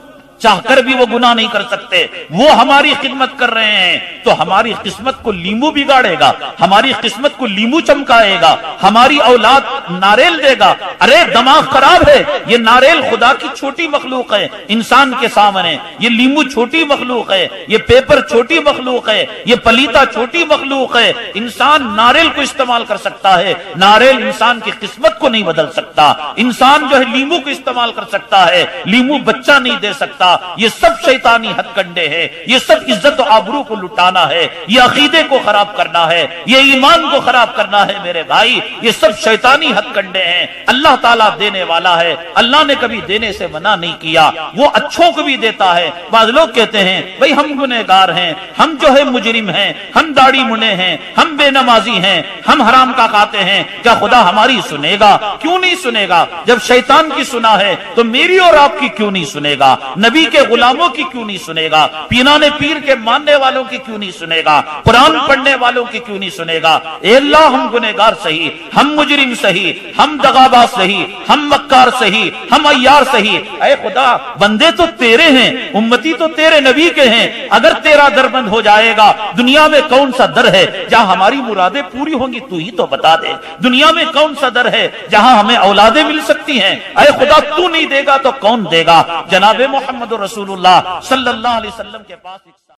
چاہ کر بھی وہ گناہ نہیں کر سکتے، وہ ہماری خدمت کر رہے ہیں تو ہماری قسمت کو لیمو بگاڑے گا، ہماری قسمت کو لیمو چمکائے گا، ہماری اولاد ناریل دے گا۔ ارے دماغ خراب ہے، یہ ناریل خدا کی چھوٹی مخلوق ہے انسان کے سامنے، یہ لیمو چھوٹی مخلوق ہے، یہ پیپر چھوٹی مخلوق ہے، یہ پلیتا چھوٹی مخلوق ہے۔ انسان ناریل کو استعمال کر سکتا ہے، ناریل انسان کی قسمت کو نہیں بدل سکتا۔ انسان جو ہے لیمو کو استعمال کر سکتا ہے، لیمو بچہ نہیں دے سکتا۔ یہ سب شیطانی ہتھ کنڈے ہیں، یہ سب عزت و آبرو کو لٹانا ہے، یہ عقیدے کو خراب کرنا ہے، یہ ایمان کو خراب کرنا ہے میرے بھائی، یہ سب شیطانی ہتھ کنڈے ہیں۔ اللہ تعالیٰ دینے والا ہے، اللہ نے کبھی دینے سے منع نہیں کیا، وہ اچھوں کو بھی دیتا ہے۔ بعض لوگ کہتے ہیں بھئی ہم گنہگار ہیں، ہم جو ہے مجرم ہیں، ہم داڑھی منڈے ہیں، ہم بے نمازی ہیں، ہم حرام کا کھاتے ہیں، کیا خدا ہماری سنے گا؟ کیوں نہیں سنے گا؟ جب شیطان کی سنا ہے تو میری اور آپ کی کیوں نہیں سنے گا؟ نبی کے غلاموں کی کیوں نہیں سنے گا؟ پیرانے پیر کے ماننے والوں کی کیوں نہیں سنے گا؟ قرآن پڑھنے والوں کی کیوں نہیں سنے گا؟ اے اللہ ہم گنہگار صحیح، ہم مجرم صحیح، ہم دغاباز صحیح، ہم مکار صحیح، ہم عیار صحیح، اے خدا بندے تو تیرے ہیں، امتی تو تیرے نبی کے ہیں، اگر تیرا در بند ہو جائے گا دنیا میں کون سا در ہے جہاں ہماری مرادیں پوری ہوں گی؟ تو ہی تو بتا دے، دنیا میں کون سا در ہے جہاں ہمیں اولادیں مل سکتی ہیں؟ اے خدا تو نہیں دے گا تو کون دے گا؟ جناب محمد رسول اللہ صلی اللہ علیہ وسلم کے پاس